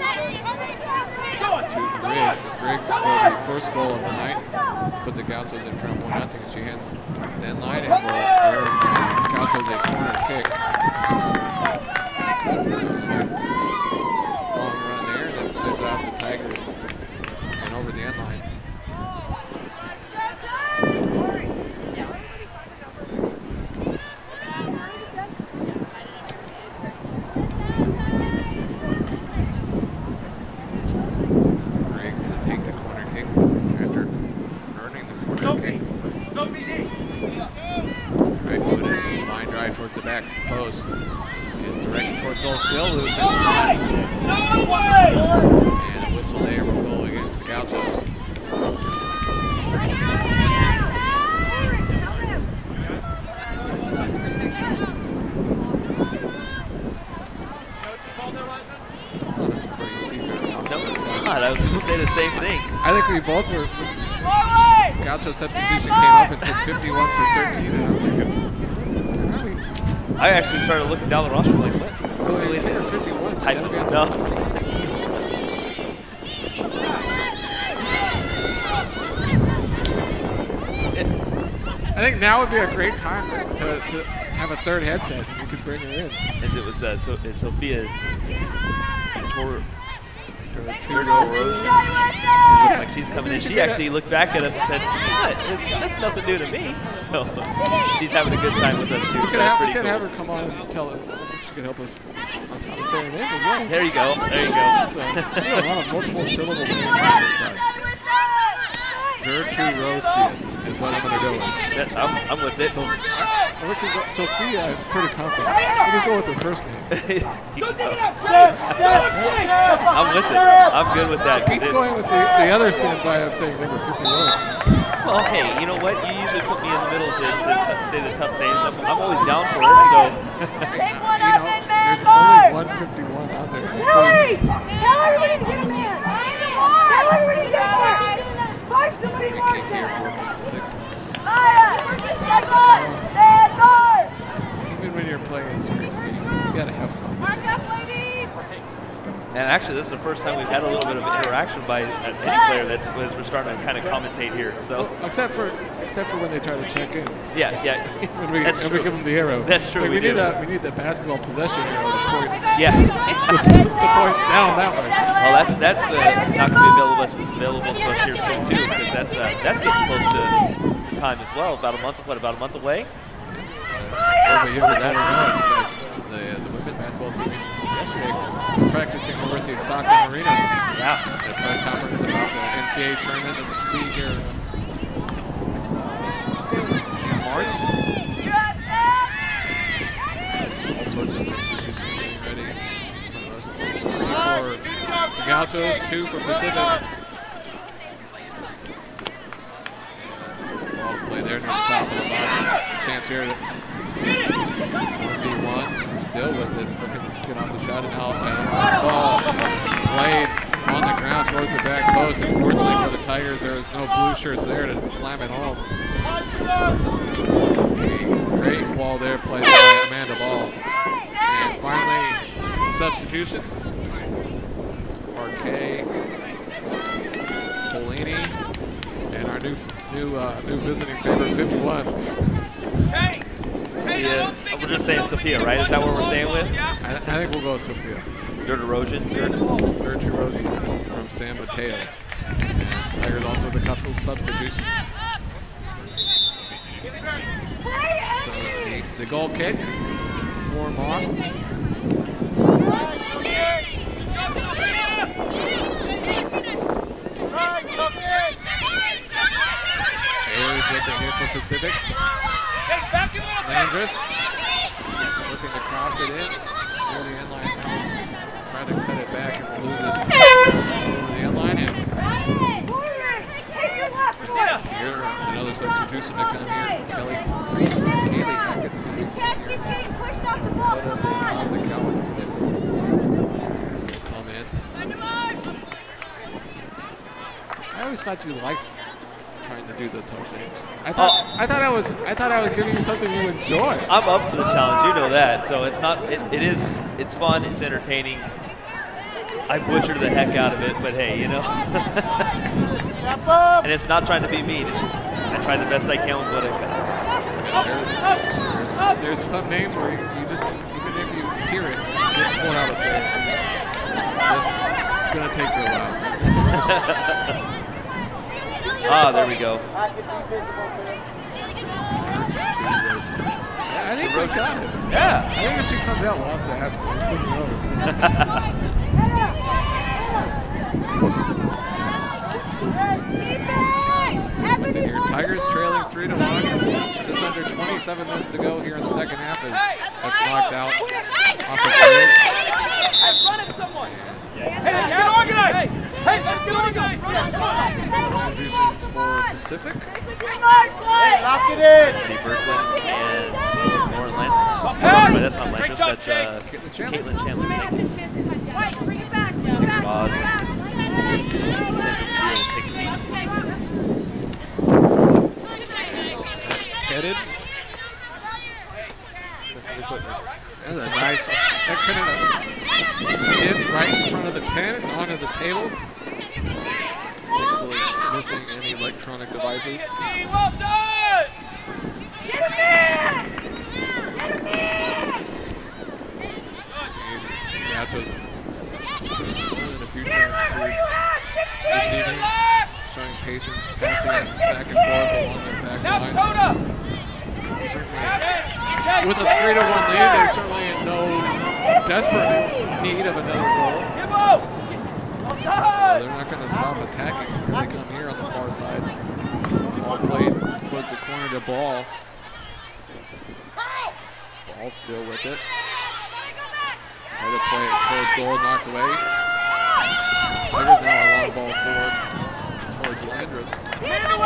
To Griggs. Griggs scored the first goal of the night. Put the Gauchos in front one nothing as she hands that line and will earn the Gauchos a corner kick. Nice long run there, then plays it off the Tiger and over the end line. Griggs to take the corner kick after earning the corner kick. Right footed, line drive towards the back post. Is directed towards goal, still loose in front. And a whistle there will go against the Gauchos. That's not a pretty secret. No, it's not. I was going to say the same thing. I think we both were. Gaucho substitution came up and said fifty-one for thirteen, and I'm thinking, are we? I actually started looking down the roster like, what? Oh, really? fifty-one. I don't know. I think now would be a great time to, to have a third headset. You could bring her in. As it was uh, so, uh, Sophia Tor Two Rose. goals. It looks like she's coming in. She actually looked back at us and said, "What? That's, that's nothing new to me." So she's having a good time with us too. We So could, that's have, we pretty could cool. have her come on and tell us if she could help us on how to say her name as well. There you go. There you go. So, you know, a lot of multiple syllable names on that side. Gertrude Rose is what I'm going to go with. That, I'm, I'm with it. So, I, I we could go, Sophia, I'm pretty confident. We'll just go with her first name. I'm with it. I'm good with that. Pete's going with the, the other standby of saying number fifty-one. Well, hey, you know what? You usually put me in the middle to, to t say the tough names. I'm, I'm always down for it. So. Take one You up know, and man there's only guard! one fifty-one out there. Kelly! Tell everybody to get a man! Tell everybody to get a man! Find somebody Free more kick here for Pacific. Even when you're playing a serious game, you gotta have fun. And actually, this is the first time we've had a little bit of interaction by any player that's as we're starting to kind of commentate here. So, Well, except for except for when they try to check in, yeah, yeah, when we, that's and true. we give them the arrow. That's true, Like, we we, need do. that. We need that basketball possession arrow to point, Yeah. to point down that way. Well, that's that's uh, not going to be available, available to us here soon too, because that's uh, that's getting close to, to time as well. About a month, what? About a month away. Over here with that, the the women's basketball team yesterday was practicing over at the Stockton Arena. Yeah. A press conference about the N C double A tournament that will be here in March. All sorts of substitutions getting ready in front of us. Three for the Gauchos, two for Pacific. Ball play there near the top of the box. Chance here to one v one. Still with it, looking to get off the shot and out. And the ball played on the ground towards the back post. Unfortunately for the Tigers, there was no blue shirts there to slam it home. A great ball there played by Amanda Ball. And finally, substitutions. Parquet, Polini, and our new new uh, new visiting favorite, fifty-one. Sophia, we're just saying Sophia, right? Is that what we're staying with? I, I think we'll go with Sophia. Dirt erosion. Dirt. Gertrude Rose from San Mateo. And Tigers also with a couple of substitutions. So the, the goal kick for Maud. for Pacific. Landris looking to cross it in near the end line now. Trying to cut it back and lose it over the end line. And here, another substitution to come here. Kelly, Kaylee Hackett's going to be senior. But of the Plaza, California. Come in. I always thought you liked trying to do the tough names. I thought oh. I thought I was I thought I was giving you something you enjoy. I'm up for the challenge, you know that. So it's not it, it is it's fun, it's entertaining. I butchered the heck out of it, but hey, you know. And it's not trying to be mean, it's just I try the best I can with what I got. There, there's, there's some names where you, you just even if you hear it, you get told how to say it. Just it's gonna take you a while. Ah, there we go. Yeah, I think we got it. Yeah. I think if she comes out, we'll have to ask her. We'll put her over. Here, Tigers trailing three to one. Just under twenty-seven minutes to go here in the second half. As that's knocked out off the field. Hey, get organized! Hey, let's get organized! Substitutions for Pacific. Hey, lock it in! Eddie Berkland and Lauren Landis. Oh, that's not Landis, that's uh, Caitlin Chandler. Bring it back. Roz. Take a seat. It's headed. That's a nice, that kind of dent right in front of the ten and onto the table. Hopefully missing any electronic devices. Well done! Get him in! Get him in! And that's what more than a few times through this evening, showing patience, passing back and forth along their back line. Certainly, with a three to one lead, they're certainly in no desperate need of another goal. Uh, they're not going to stop attacking. They come here on the far side. Ball played towards the corner to ball. Ball still with it. Try to play it towards goal, knocked away. Tigers now a lot of ball forward towards Landris.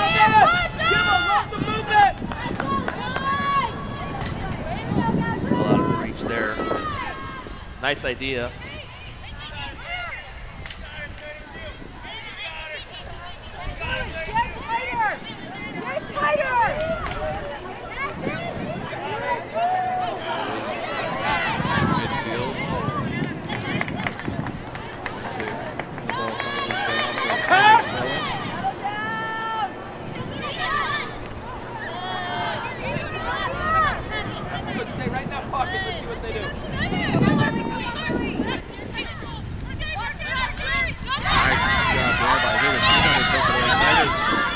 A lot of reach there. Nice idea. Midfield. Actually, the ball finds its way out for Tigers throw-in. Stay right in that pocket. Let's see what they do. Nice job there by Davis. He's going to take it away. Tigers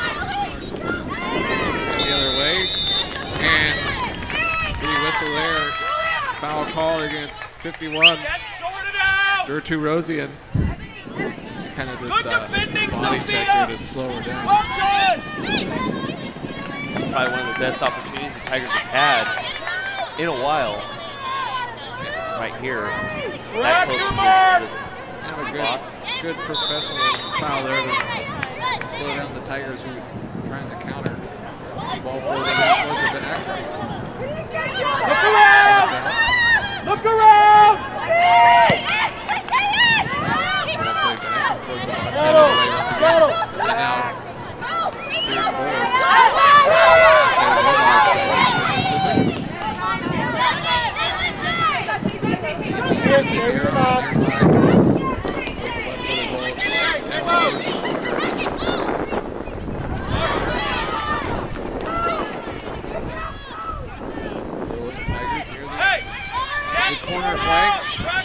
the other way. And pretty whistle there. Foul call against fifty-one. Gertrude Rosian. She kind of just uh, body checked her to slow her down. Probably one of the best opportunities the Tigers have had in a while. Right here. That close to the, Have a the good, box. good professional foul there to slow down the Tigers who are trying to counter. Ball floated in towards the back. Look around! Look around! Ball played back towards the box, headed away once again. And now cleared forward. Yes, stay in the box. There's a left-footed ball down towards the corner. Throw it, Tigers near the, the corner flag.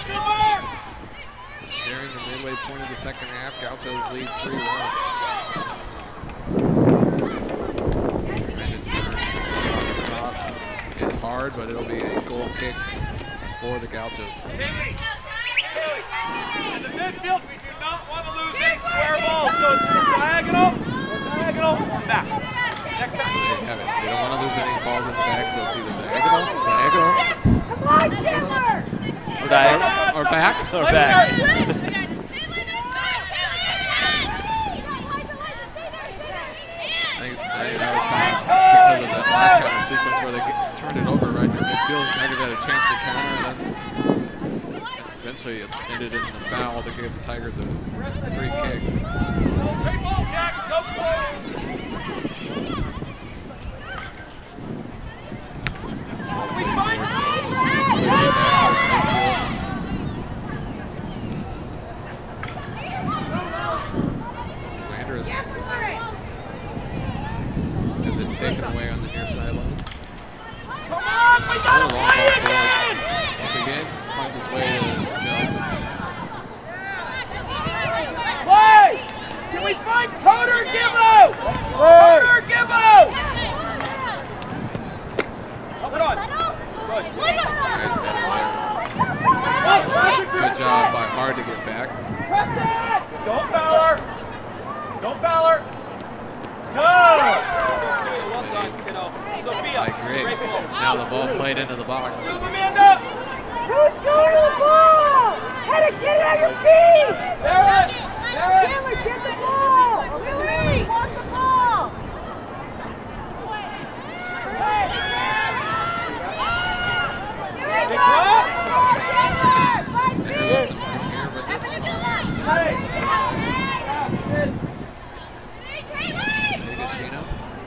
Nearing the midway point of the second half, Gauchos lead three one. It's hard, but it'll be a goal kick for the Gauchos. In the midfield, we do not want to lose any square balls, so it's diagonal, diagonal, back. So there you have it. They don't want to lose any balls in the back, so it's either diagonal, diagonal, Come on, Chandler! Or diagonal. or, or back. Or back. I think, I think that was kind of because of that last kind of sequence where they get, turned it over right in midfield. Tigers had a chance to counter, and then eventually it ended in the foul that gave the Tigers a free kick. Great ball, Jack. Go forward. We fight. Landers has it taken away on the near sideline. Come on, we gotta Long play ball it forward. again. Once again, finds its way to Jones. Play. Can we find Coder Gibbo? Play! Coder Gibbo. Hold on. Good. Nice header there. Good job by Hard to get back. Press it. Don't foul her. Don't foul her. Go. Well done, kiddo. Sophia. By Griggs. Now the ball played into the box. Move, Amanda. Who's going to the ball? Head it, get out your feet! Barrett. Barrett. Chandler, get the ball! Willie, want the ball! Big drop. And listen, right here with it. Higashino.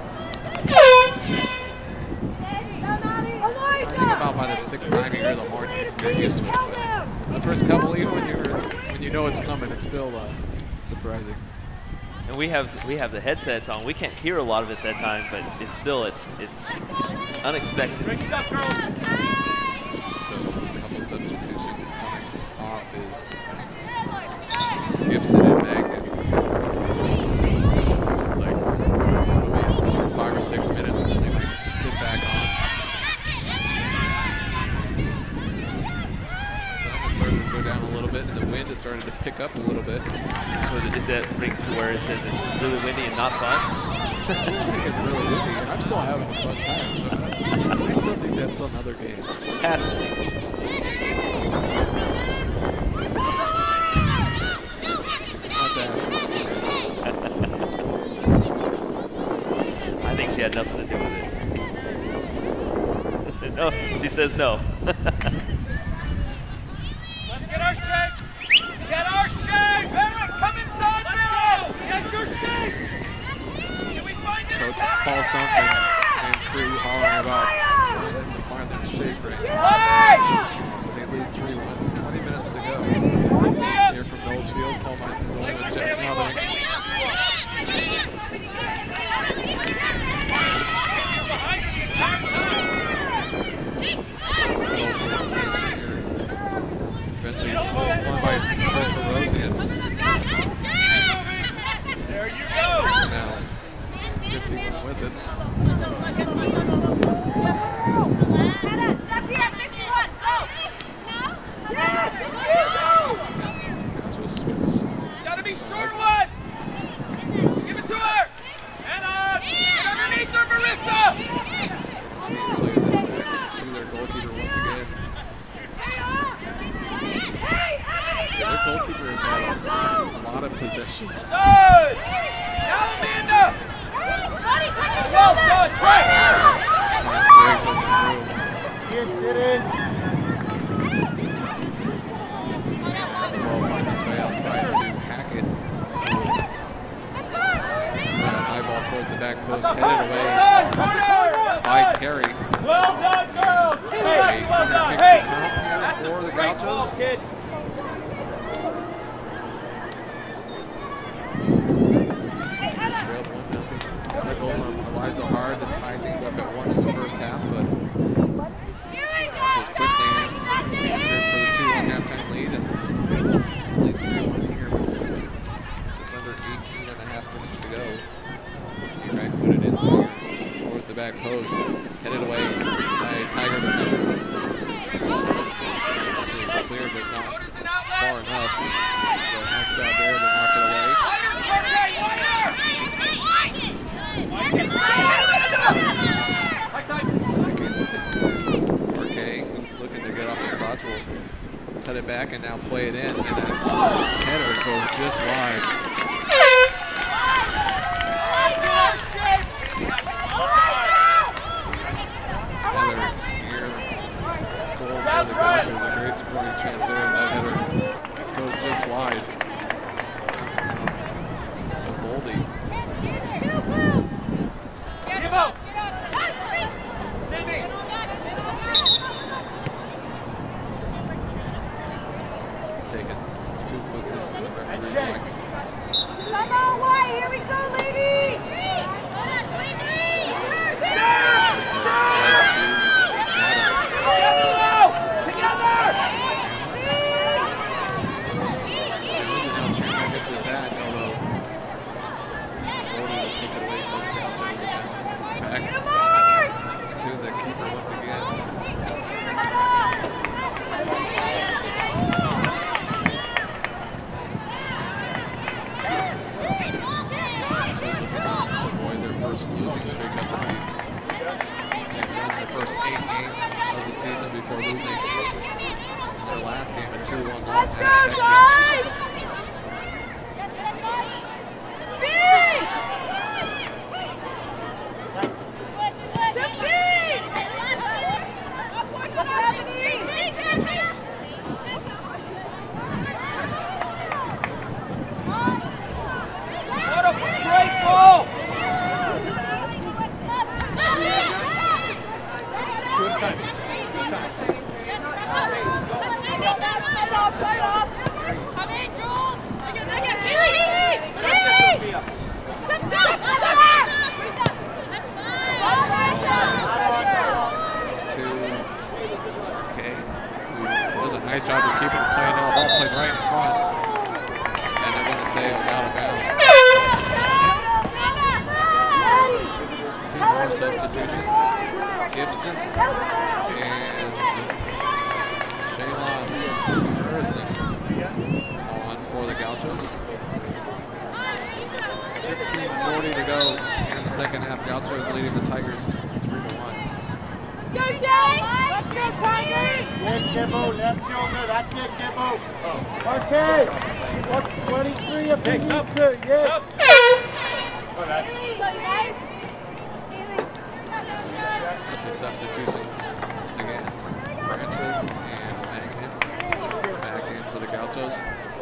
I think about by the sixth time you hear the horn, you're used to it. But the first couple, even when you when you know it's coming, it's still uh, surprising. And we have we have the headsets on. We can't hear a lot of it that time, but it's still it's it's unexpected. Great stuff, girls. So a couple substitutions coming off is Gibson and Magnet. Seems like it'll be just for five or six minutes, and then they might get back on. Sun has started to go down a little bit, and the wind has started to pick up a little bit. So is that bring to where it says it's really windy and not fun? I still think it's really windy, and I'm still having a fun time. So I, I still think that's another game. Has to be. I'll have to ask Christine afterwards. I think she had nothing to do with it. No, she says no. Let's get our shape. Get our shape. Barrett, come inside, Barrett. Get your shape. Can we find it? Coach Paul Stump and, and crew hollering about wanting them to find their shape right now. Play. They lead three one, twenty minutes to go. Here from Knowles Field, Paul Meisner's only with Jeff Melvin. Behind you the entire time. Eventually won by Virtual Rosian. There you go. Now it's fifty-one with it. Hannah, stop here at fifty-one. Go. Yes, you go! Gaucho switch. Gotta be short sides. one. Give it to her. Hannah. Get underneath her, Marissa. Steve plays it back to their goalkeeper once again. Yeah, their goalkeeper has had a, a lot of possession. Good. Now, Amanda. Well done. Great. Finds Briggs with some room. See you sit in. And the ball finds its way outside to Hackett. Uh, high ball towards the back post, headed away Well done, by Terry. Well done, girls. Hey, well corner done. kick Hey. to count here That's for a the great ball, Gauchos. kid. Trailed one nothing. Got a goal from Eliza Hard to tie things up at one in the first half, but Gauchos quickly answered, answered for the two one halftime lead and lead three one here with just under eighteen and a half minutes to go. So you guys footed in swinger towards the back post, headed away by a Tiger defender. Actually, it's cleared, but not far enough. So nice job there to knock it away. Fire, Jorge, fire! it back and now play it in, and that header goes just wide. Another near goal for the Gauchos. A great scoring chance there as that header goes just wide. So Boldy. Taken too quickly for the referee's liking. Come on, White, here we go, ladies! Right to Adam. Jones, and now Chandler gets it back, although Boldy will take it away from the Gauchos. Back to the keeper once again. Avoid their first losing streak of the season. They won their first eight games of the season before losing their last game, a two one loss at Texas. What a great ball! Two at a time. Two at a time. Nice job of keeping it playing now. Ball played right in front. And they're going to say it was out of bounds. Two more substitutions. Gibson and Shaylon Harrison on for the Gauchos. fifteen forty to go in the second half. Gauchos leading the Tigers three to one. Go, Shay! Let's go, Tigers! Yes, Gibbo, left shoulder, that's it, Gibbo. Okay, what's twenty-three if you need to, yes. Oh, that's The substitutions once again. Francis and Magnin back in for the Gauchos.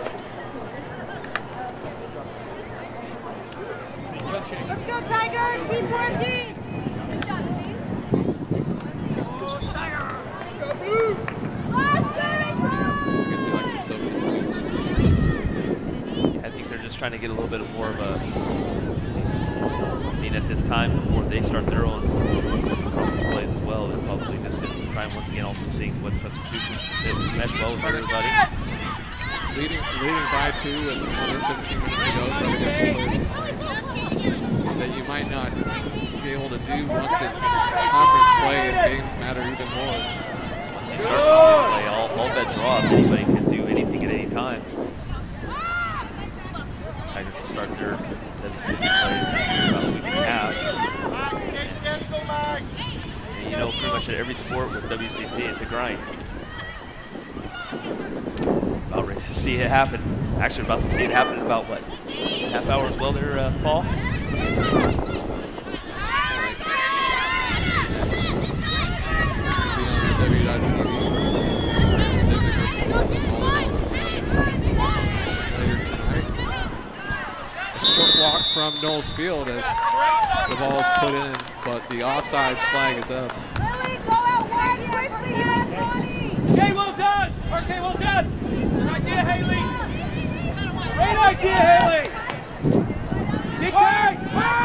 Let's go, Tigers! Keep working! I guess they like to substitutes. I think they're just trying to get a little bit of more of a, I mean, at this time before they start their own conference play as well, they're probably just going to try and once again also seeing what substitutions that mesh well with everybody. Leading, leading by two with under fifteen minutes to go, try to get some players that you might not be able to do once it's conference play and games matter even more. Once you start conference play, all, all bets are off. Anybody can do anything at any time. Tigers will start their W C C plays in about a week and a half. And you know, pretty much at every sport with W C C, it's a grind. About ready to see it happen. Actually, about to see it happen in about, what, half hour as well there, uh, Paul? W dot T V Pacific versus Portland volleyball coming up later tonight. A short walk from Knowles Field as the ball is put in, but the offsides flag is up. Lily, go out wide quickly, you're at twenty! Jay, well done! R K, well done! Good idea, Haley! Great idea, Haley! Get going!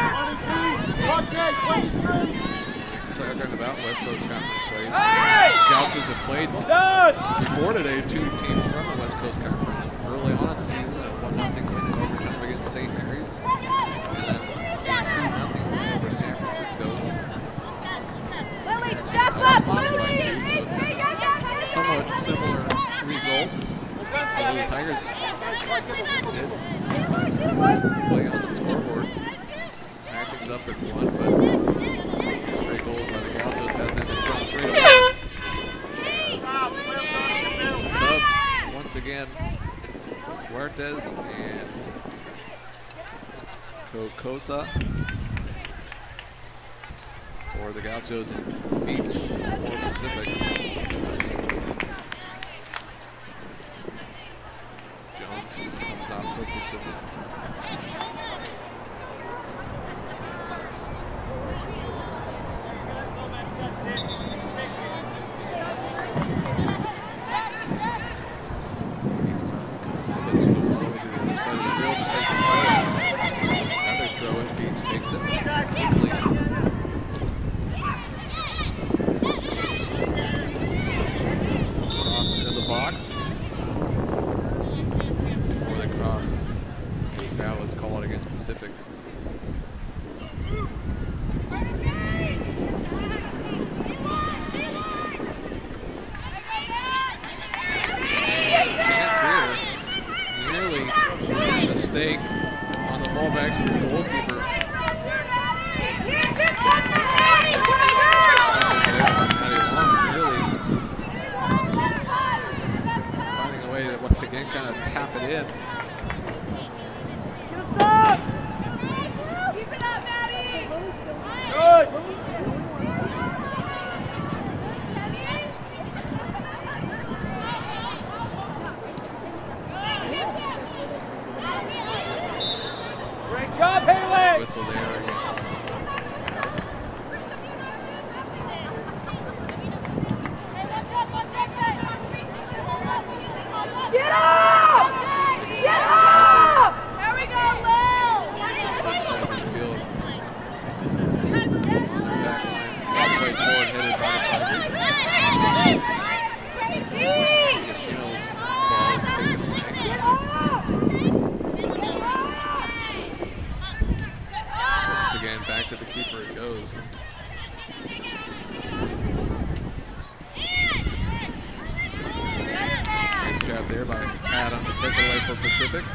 Talking about West Coast Conference play. Hey! Gauchos have played Done! before today two teams from the West Coast Conference early on in the season. A one nothing win in overtime against Saint Mary's. And then a two nothing win over San Francisco. Lily, step up, Lily! So it's been a somewhat similar result. Although the Tigers did play on the scoreboard. Tie things up at one, but two straight goals by the Gauchos has them in front three to one. Subs once again, Fuertes and Cocosa for the Gauchos and Beach for Pacific. Jones comes out for Pacific. Whistle there against Get up! Get up! There we go, Lil! switch side of the field. Back line, play forward, headed by the Tigers. Yoshino's ball is taken away. Once again, back to the keeper it goes. Nice job there by Adam to take it away for Pacific.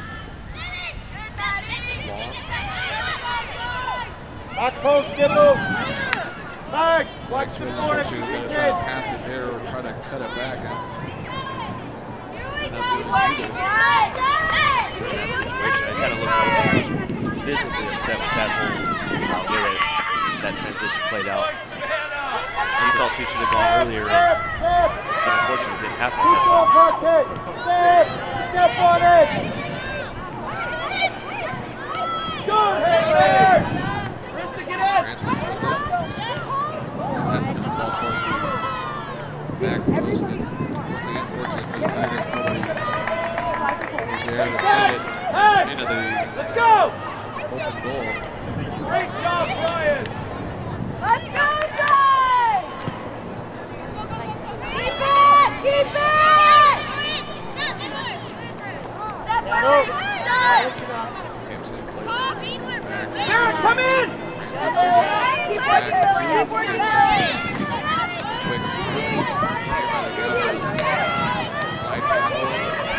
Long. Back post, get moved. Max, watch Max the really door. sure she was going to try to pass it there or try to cut it back. And end up doing neither. In that situation, I kind of looked like he was physically upset with that whole uh, way that that transition played out. He felt she should have gone earlier, and, and unfortunately it didn't happen at that time. Step, step on it. Good, Haley! Krista, get in! Francis with it. And that's a nice ball towards the back post. And once again, fortunate for the Tigers, nobody was there to send it into the Let's go! open goal. Great job, Brian! Let's go, Jay! Keep it! Keep it! Gibson plays it back. Sarah, come in! Francis again. He's back to Gibson. Quick passes here by the Gauchos. Side tackle.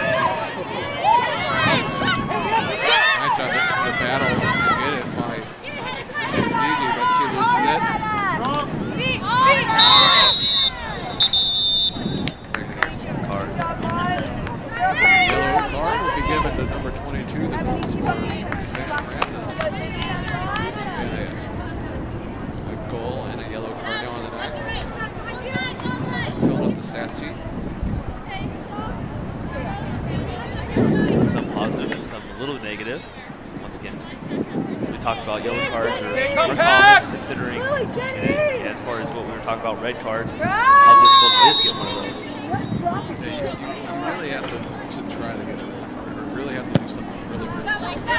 Nice job the, the battle to get it by Zizi, but she loses it. Card. Yellow card will be given to number twenty-two, the goal scorer, Savannah Francis. She got a, a goal and a yellow card now on the night. It's filled up the stat sheet. Some positive and some a little negative. Once again, we talked about yellow cards are Stay more compact! common considering, Really, and, get in! and as far as what we were talking about, red cards, how difficult it is to get one of those. Yeah, you, you, you really have to, to try to get a red card, or really have to do something really, really stupid.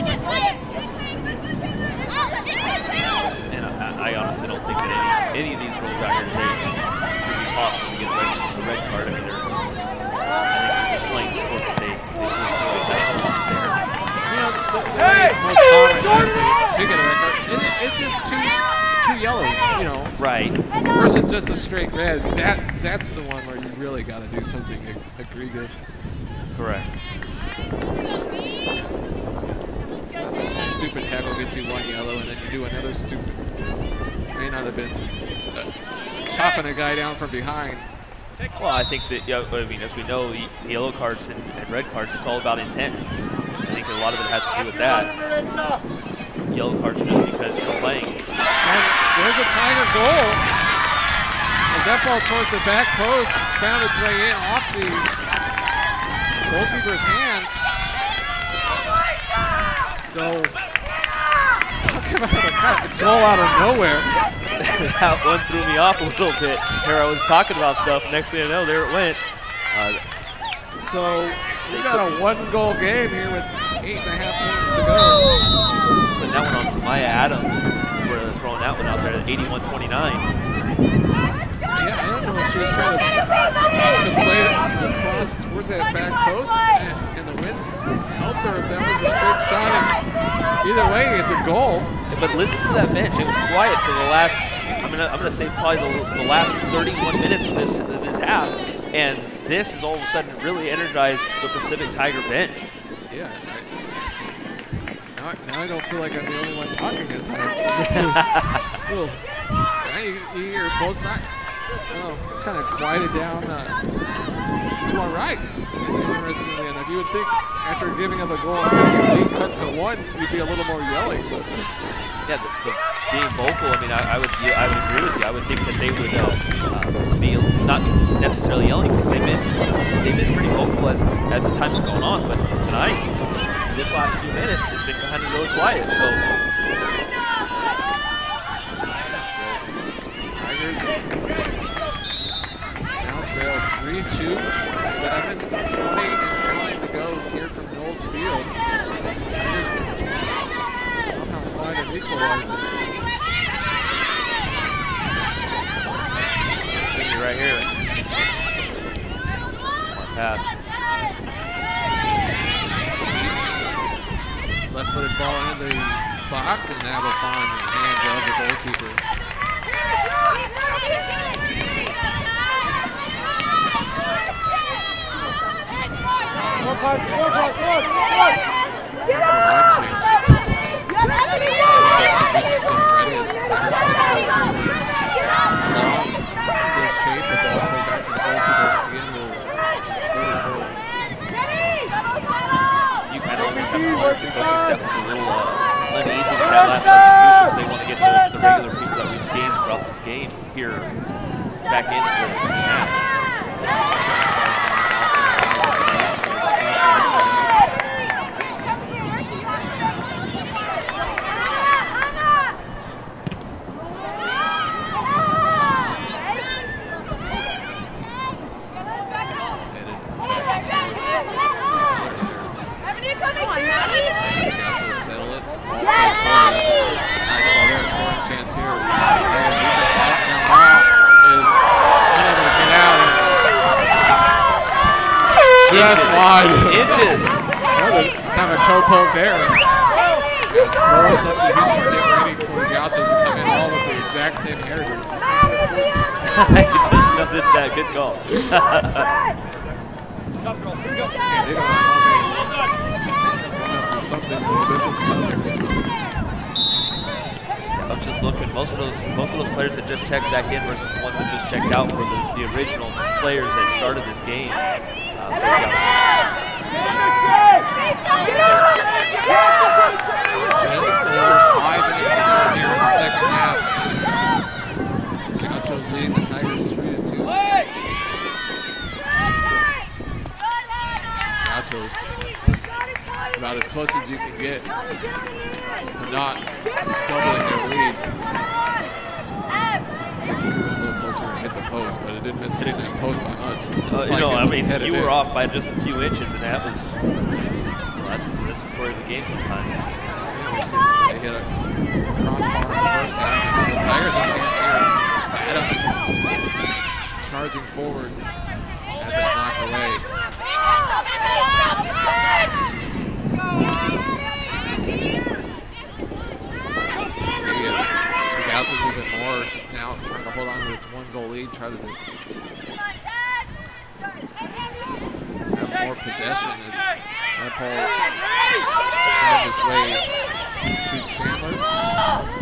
And I, I honestly don't think that any, any of these rules out here today would be possible to get a red, a red card. I mean, they're, I think they're just playing the sport that they, they should do the best one there. You know, the, the way it's most common actually to get a red card, is it, it's just two, two yellows, you know. Right. Versus just a straight red. That That's the one where you really got to do something egregious. Correct. That's a stupid tackle gets you one yellow, and then you do another stupid, you know, may not have been uh, chopping a guy down from behind, Well, I think that, yeah, I mean, as we know, the yellow cards and, and red cards, it's all about intent. I think a lot of it has to do with that. Yellow cards are just because you're playing. And there's a Tiger goal. As that ball towards the back post found its way in off the goalkeeper's hand. So, talk about a goal out of nowhere. That one threw me off a little bit. Here I was talking about stuff. Next thing I know, there it went. Uh, so we got a one-goal game here with eight and a half minutes to go. Putting that one on Samaya Adams. We're throwing that one out there at eighty-one twenty-nine. Yeah, I don't know if she was trying to, to play it across towards that back post, and, and the wind helped her if that was a straight shot. And either way, it's a goal. Yeah, but listen to that bench. It was quiet for the last, I'm gonna, I'm gonna say probably the, the last thirty-one minutes of this, of this half, and this has all of a sudden really energized the Pacific Tiger bench. Yeah. I, now, now I don't feel like I'm the only one talking at times. Well, now you, you hear both sides. Oh, kind of quieted down uh, to our right. Interestingly enough, you would think after giving up a goal and seeing your lead cut to one, you'd be a little more yelling. But yeah, the, the being vocal. I mean, I, I would, I would agree with you. I would think that they would uh, uh, be not necessarily yelling because they've been, they've been pretty vocal as as the time has gone on. But tonight, this last few minutes, it's been kind of really quiet. So. Trail three two, seven twenty and counting to go here from Knowles Field. So the Tigers can somehow find an equalizer. Figure right here. Smart pass. Left-footed ball into the box, and that will find the hands of the goalkeeper. Four five, four five, four, four. Get up! Substitution getting ready as the Tigers make a goal forward. Long, goes chase, a ball played back to the goalkeeper once again, will just put it forward. You kind of almost have to wonder if the coaching staff was a little uh, uneasy with that last substitution, so they want to get the, the regular people that we've seen throughout this game here back in for the match. Just wide. Inches. Another kind of toe poke there. As four substitutions get ready for the Gauchos to come in all with the exact same hairdo. I just noticed that. Good call. Yeah, they don't have to something's in the business for I'm just looking. Most of those, most of those players that just checked back in versus the ones that just checked out were the, the original players that started this game. Uh, Just over five minutes to go here in the second half. Gauchos leading the Tigers three to two. Gauchos about as close as you can get to not doubling their lead. I guess it could have been a little closer and hit the post, but it didn't miss hitting that post by much. Uh, you like know, I mean, you were in. off by just a few inches, and that was, well, that's, that's the story of the game sometimes. Yeah, we're seeing they hit a crossbar in the first half, and now the Tigers a chance here. Adam charging forward as it knocked away. See if the Gauchos even more now trying to hold on to this one goal lead, try to just have more possession as Nepal finds its way to Chandler.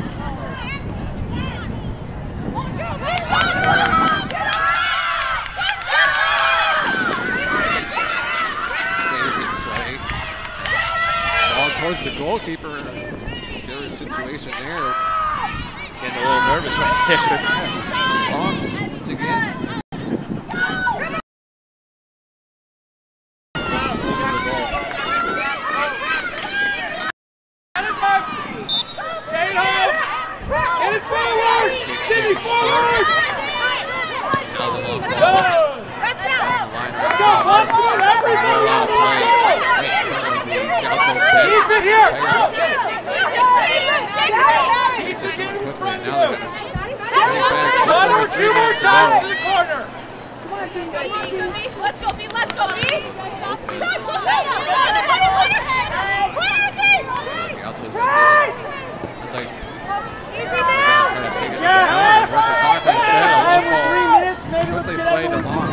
goalkeeper in a scary situation there. Getting a little nervous right there. Long once again. Stay home! Get it forward! Sydney, forward! Now the long Good! ball. That's out. Let's go! Let's go! Everybody! Well, play right in front of the Gaucho bench. Keep it here! Tigers are quickly, and now they're going to back just One over or three two more minutes to times go. to the corner! Let's go, B, let's go, B! Gaucho's right there. It's like they're going to try to take it to the corner. What they're talking instead of one ball. Quickly played them off.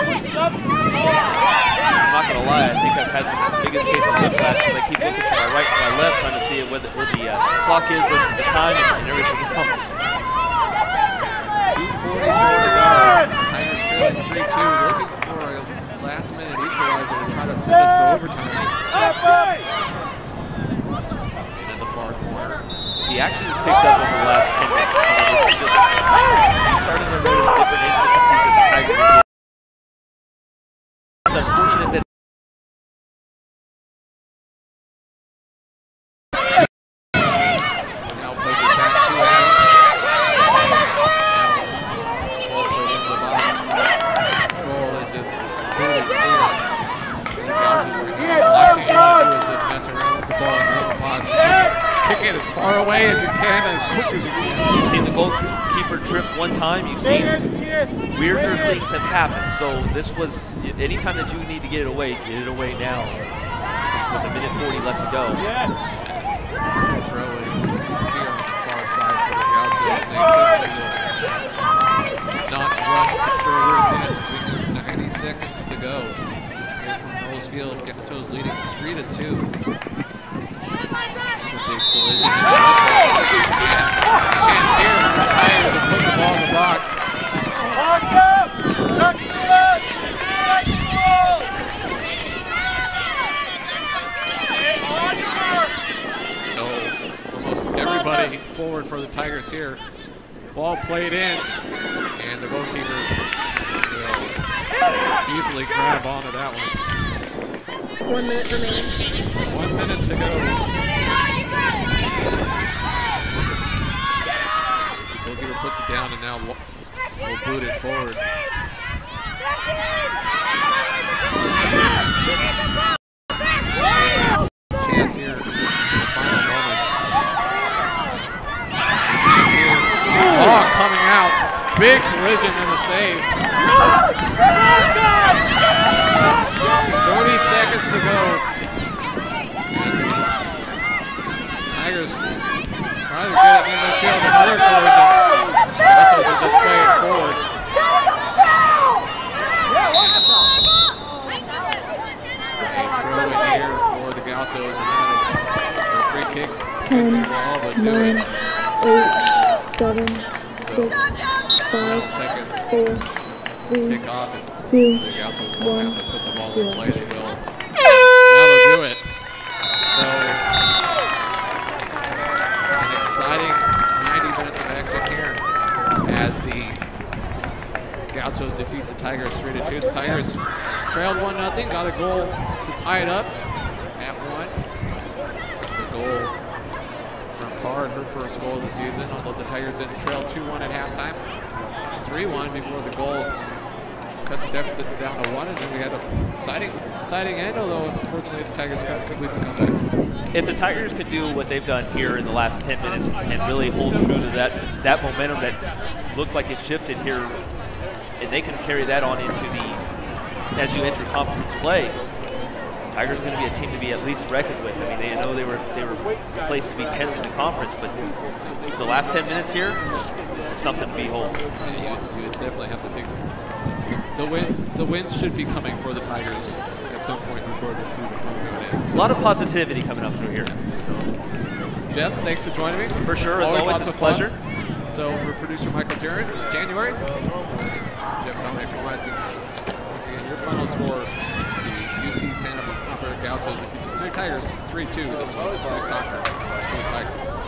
I'm not gonna lie, I think I've had the biggest case of whiplash because I keep looking to my right and my left trying to see where the, where the uh, clock is versus the time and, and everything else. two forty-four to go. Tigers trailing three two, looking for a last-minute equalizer to try to send us to overtime. Into the far corner. The action was picked up over the last ten minutes. I mean, it's just, you're starting to notice different intricacies that the Tigers are getting. It's unfortunate that now plays it back to Adam. Now ball played into the box. Control and just boot it clear. The Gauchos are here. The last thing you want to do is to mess around with the ball in the box. Just kick it as far away as you can, as quick as you can. you've seen the goalkeeper trip one time, you've seen weirder things have happened. So this was, anytime that you need to get it away, get it away now. With a minute forty left to go. Yes! Throw it here on the far side for the Gauchos, and they certainly will not rush to throw this in as we have ninety seconds to go. Here from Rosefield, Gauchos leading three to two. The big collision. And chance here for the Tigers to put the ball in the box. So almost everybody forward for the Tigers here. Ball played in, and the goalkeeper will easily grab onto that one. One minute remaining. One minute to go. As the goalkeeper puts it down, and now we'll, we'll boot it forward. Chance here in the final moments. Chance here. Oh, coming out. Big collision and a save. thirty seconds to go. Tigers trying to get it in their field. Another collision. Gauchos will just play it forward. Throw it here for the Gauchos, and then a free kick. Ten, Ball, but do nine, it. eight, seven, Still six, twelve five, seconds. four, three, Kick off, and two, the Gauchos won't one, have to put the ball zero. in play. They will. Now they'll do it. So an exciting ninety minutes of action here as the Gauchos defeat the Tigers three to two. The Tigers trailed one nothing, got a goal to tie it up at one. The goal from Card, her first goal of the season, although the Tigers didn't trail two one at halftime. three one before the goal cut the deficit down to one, and then we had a exciting, exciting end, although unfortunately the Tigers couldn't complete the comeback. If the Tigers could do what they've done here in the last ten minutes and really hold true to that, that momentum that looked like it shifted here, and they can carry that on into the, as you enter conference play, Tigers are going to be a team to be at least reckoned with. I mean, they know they were they were placed to be tenth in the conference, but the last ten minutes here is something to behold. Yeah, you, you definitely have to think the win. The wins should be coming for the Tigers at some point before this season comes to an end. So, a lot of positivity coming up through here. So, Jeff, thanks for joining me. For sure, always, always lots a of fun. pleasure. So for producer Michael Jarrett, January, Jeff Dominic promising once again your final score. The U C stand up for Copper Gauchos to keep the City Tigers three two this one. Civic Soccer, City Tigers.